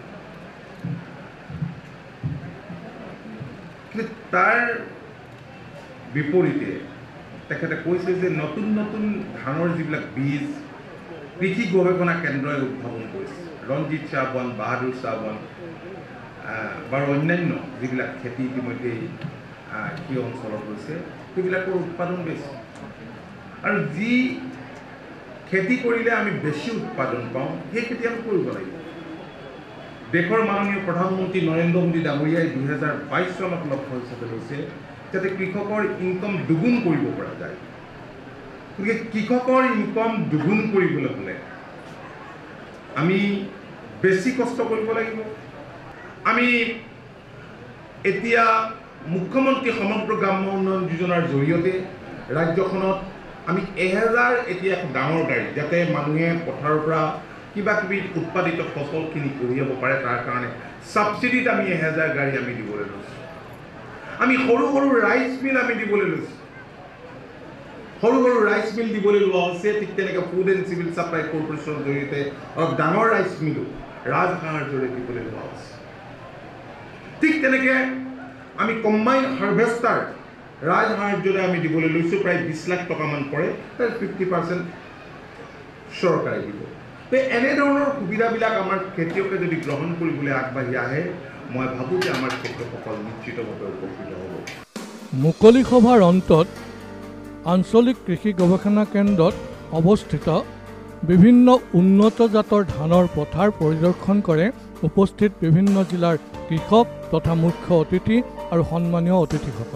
[SPEAKER 15] কিন্তু তাৰ বিপৰীতে তেখেতে কৈছে যে নতুন নতুন ধানৰ যিবিলাক বীজ কৃষি গৱেষণা কেন্দ্ৰই উদ্ভাৱন কৰিছে ৰঞ্জিত চাহবন বাহাদুৰ চাহবন বাৰু অন্যান্য যিবিলাক খেতি ইতিমধ্যেই সেই অঞ্চলত হৈছে সেইবিলাকৰ উৎপাদন বেছি আৰু যি খেতি কৰিলে আমি বেছি উৎপাদন পাওঁ সেই খেতি আমি কৰিব লাগিব দেশৰ মাননীয় প্ৰধানমন্ত্ৰী নৰেন্দ্ৰ মোদী ডাঙৰীয়াই দুহেজাৰ বাইছ চনত লক্ষ্য হিচাপে লৈছে যাতে কৃষকৰ ইনকম দুগুণ কৰিব পৰা যায় গতিকে কৃষকৰ ইনকম দুগুণ কৰিবলৈ হ'লে আমি বেছি কষ্ট কৰিব লাগিব আমি এতিয়া মুখ্যমন্ত্ৰী সমগ্ৰ গ্ৰাম্য উন্নয়ন যোজনাৰ জৰিয়তে ৰাজ্যখনত আমি এহেজাৰ এতিয়া এক ডাঙৰ গাড়ী যাতে মানুহে পথাৰৰ পৰা কিবা কিবি উৎপাদিত ফচলখিনি কঢ়িয়াব পাৰে তাৰ কাৰণে ছাবচিডিত আমি এহেজাৰ গাড়ী আমি দিবলৈ লৈছোঁ আমি সৰু সৰু ৰাইচ মিল আমি দিবলৈ লৈছোঁ সৰু সৰু ৰাইচ মিল দিবলৈ লোৱা হৈছে ঠিক তেনেকৈ ফুড এণ্ড চিভিল ছাপ্লাই কৰ্পৰেশ্যনৰ জৰিয়তে অলপ ডাঙৰ ৰাইচ মিলো ৰাজহাঁহৰ জৰিয়তে দিবলৈ লোৱা হৈছে ঠিক তেনেকৈ আমি কম্বাইন হাৰ্ভেষ্টাৰ ৰাজহাঁহৰ জৰিয়তে আমি দিবলৈ লৈছোঁ প্ৰায় বিছ লাখ টকামান পৰে তাৰ ফিফটি পাৰ্চেণ্ট চৰকাৰে দিব তো এনেধৰণৰ সুবিধাবিলাক আমাৰ খেতিয়কে যদি গ্ৰহণ কৰিবলৈ আগবাঢ়ি আহে মই ভাবোঁ যে আমাৰ খেতিয়কসকল নিশ্চিতভাৱে উপকৃত হ'ব
[SPEAKER 12] মুকলি সভাৰ অন্তত আঞ্চলিক কৃষি গৱেষণা কেন্দ্ৰত অৱস্থিত বিভিন্ন উন্নত জাতৰ ধানৰ পথাৰ পৰিদৰ্শন কৰে উপস্থিত বিভিন্ন জিলাৰ কৃষক তথা মুখ্য অতিথি আৰু সন্মানীয় অতিথিসকল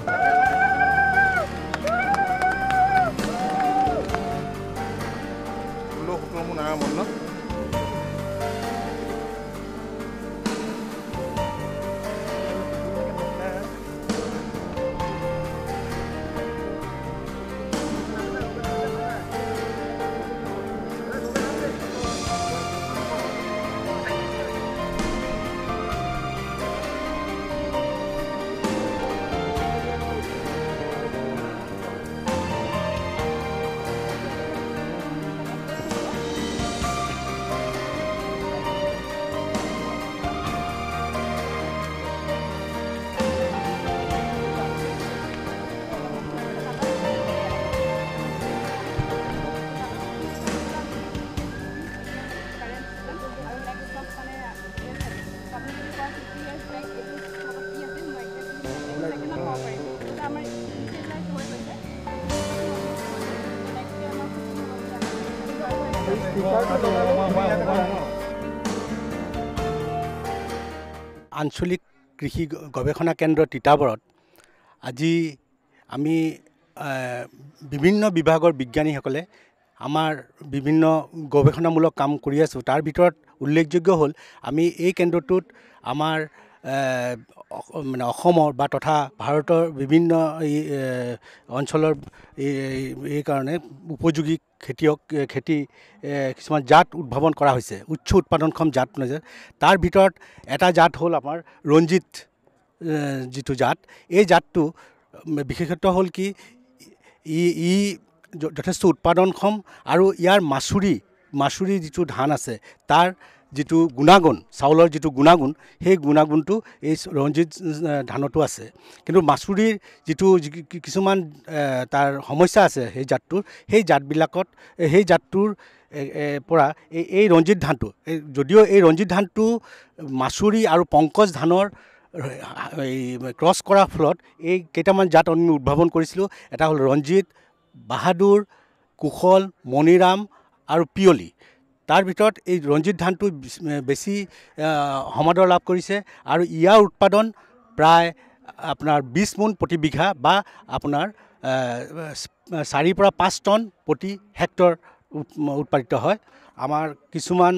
[SPEAKER 16] আঞ্চলিক কৃষি গৱেষণা কেন্দ্ৰ তিতাবৰত আজি আমি বিভিন্ন বিভাগৰ বিজ্ঞানীসকলে আমাৰ বিভিন্ন গৱেষণামূলক কাম কৰি আছোঁ। তাৰ ভিতৰত উল্লেখযোগ্য হ'ল আমি এই কেন্দ্ৰটোত আমাৰ মানে অসমৰ বা তথা ভাৰতৰ বিভিন্ন অঞ্চলৰ এই কাৰণে উপযোগী খেতিয়ক খেতি কিছুমান জাত উদ্ভাৱন কৰা হৈছে, উচ্চ উৎপাদনক্ষম জাত। তাৰ ভিতৰত এটা জাত হ'ল আমাৰ ৰঞ্জিত যিটো জাত। এই জাতটো বিশেষত্ব হ'ল কি ই ই যথেষ্ট উৎপাদনক্ষম আৰু ইয়াৰ মাচুৰি মাচুৰি যিটো ধান আছে তাৰ যিটো গুণাগুণ, চাউলৰ যিটো গুণাগুণ, সেই গুণাগুণটো এই ৰঞ্জিত ধানতো আছে। কিন্তু মাচুৰিৰ যিটো কিছুমান তাৰ সমস্যা আছে সেই জাতটোৰ, সেই জাতবিলাকত সেই জাতটোৰ পৰা এই এই ৰঞ্জিত ধানটো, যদিও এই ৰঞ্জিত ধানটো মাচুৰি আৰু পংকজ ধানৰ এই ক্ৰছ কৰাৰ ফলত এই কেইটামান জাত আমি উদ্ভাৱন কৰিছিলোঁ। এটা হ'ল ৰঞ্জিত, বাহাদুৰ, কুশল, মণিৰাম আৰু পিয়লি। তাৰ ভিতৰত এই ৰঞ্জিত ধানটো বেছি সমাদৰ লাভ কৰিছে আৰু ইয়াৰ উৎপাদন প্ৰায় আপোনাৰ বিছ মোন প্ৰতি বিঘা বা আপোনাৰ চাৰিৰ পৰা পাঁচ টন প্ৰতি হেক্টৰ উৎপাদিত হয়। আমাৰ কিছুমান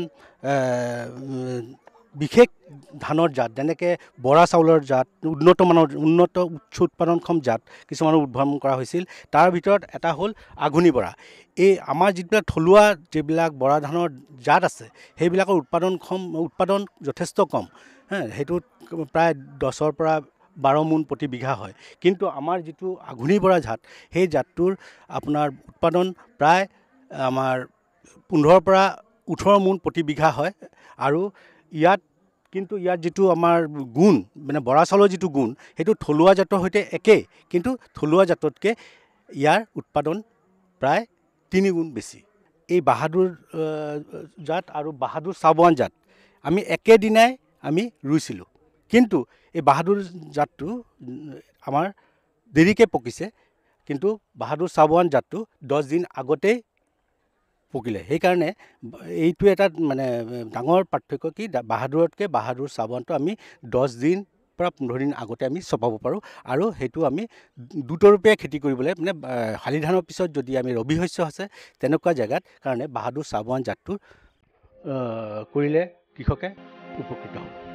[SPEAKER 16] বিশেষ ধানৰ জাত যেনেকৈ বৰা চাউলৰ জাত, উন্নত মানৰ উন্নত উচ্চ উৎপাদনক্ষম জাত কিছুমানৰ উদ্ভাৱন কৰা হৈছিল। তাৰ ভিতৰত এটা হ'ল আঘুনি বৰা। এই আমাৰ যিবিলাক থলুৱা যিবিলাক বৰা ধানৰ জাত আছে সেইবিলাকৰ উৎপাদনক্ষম উৎপাদন যথেষ্ট কম, হা, সেইটোত প্ৰায় দহৰ পৰা বাৰ মোন প্ৰতি বিঘা হয়। কিন্তু আমাৰ যিটো আঘুনি বৰা জাত, সেই জাতটোৰ আপোনাৰ উৎপাদন প্ৰায় আমাৰ পোন্ধৰৰ পৰা ওঠৰ মোন প্ৰতি বিঘা হয়। আৰু ইয়াত কিন্তু ইয়াত যিটো আমাৰ গুণ মানে বৰা চাউলৰ যিটো গুণ সেইটো থলুৱা জাতৰ সৈতে একেই, কিন্তু থলুৱা জাততকৈ ইয়াৰ উৎপাদন প্ৰায় তিনি গুণ বেছি। এই বাহাদুৰ জাত আৰু বাহাদুৰ চাবুৱান জাত আমি একেদিনাই আমি ৰুইছিলোঁ, কিন্তু এই বাহাদুৰ জাতটো আমাৰ দেৰিকৈ পকিছে, কিন্তু বাহাদুৰ চাবুৱান জাতটো দহ দিন আগতেই পকিলে। সেইকাৰণে এইটো এটা মানে ডাঙৰ পাৰ্থক্য কি বাহাদুৰতকৈ বাহাদুৰ চাবুৱানটো আমি দহ দিন পৰা পোন্ধৰ দিন আগতে আমি চপাব পাৰোঁ। আৰু সেইটো আমি দুটৰূপীয়া খেতি কৰিবলৈ মানে শালি ধানৰ পিছত যদি আমি ৰবি শস্য আছে তেনেকুৱা জেগাত কাৰণে বাহাদুৰ চাবুৱান জাতটো কৰিলে কৃষকে উপকৃত হ'ব।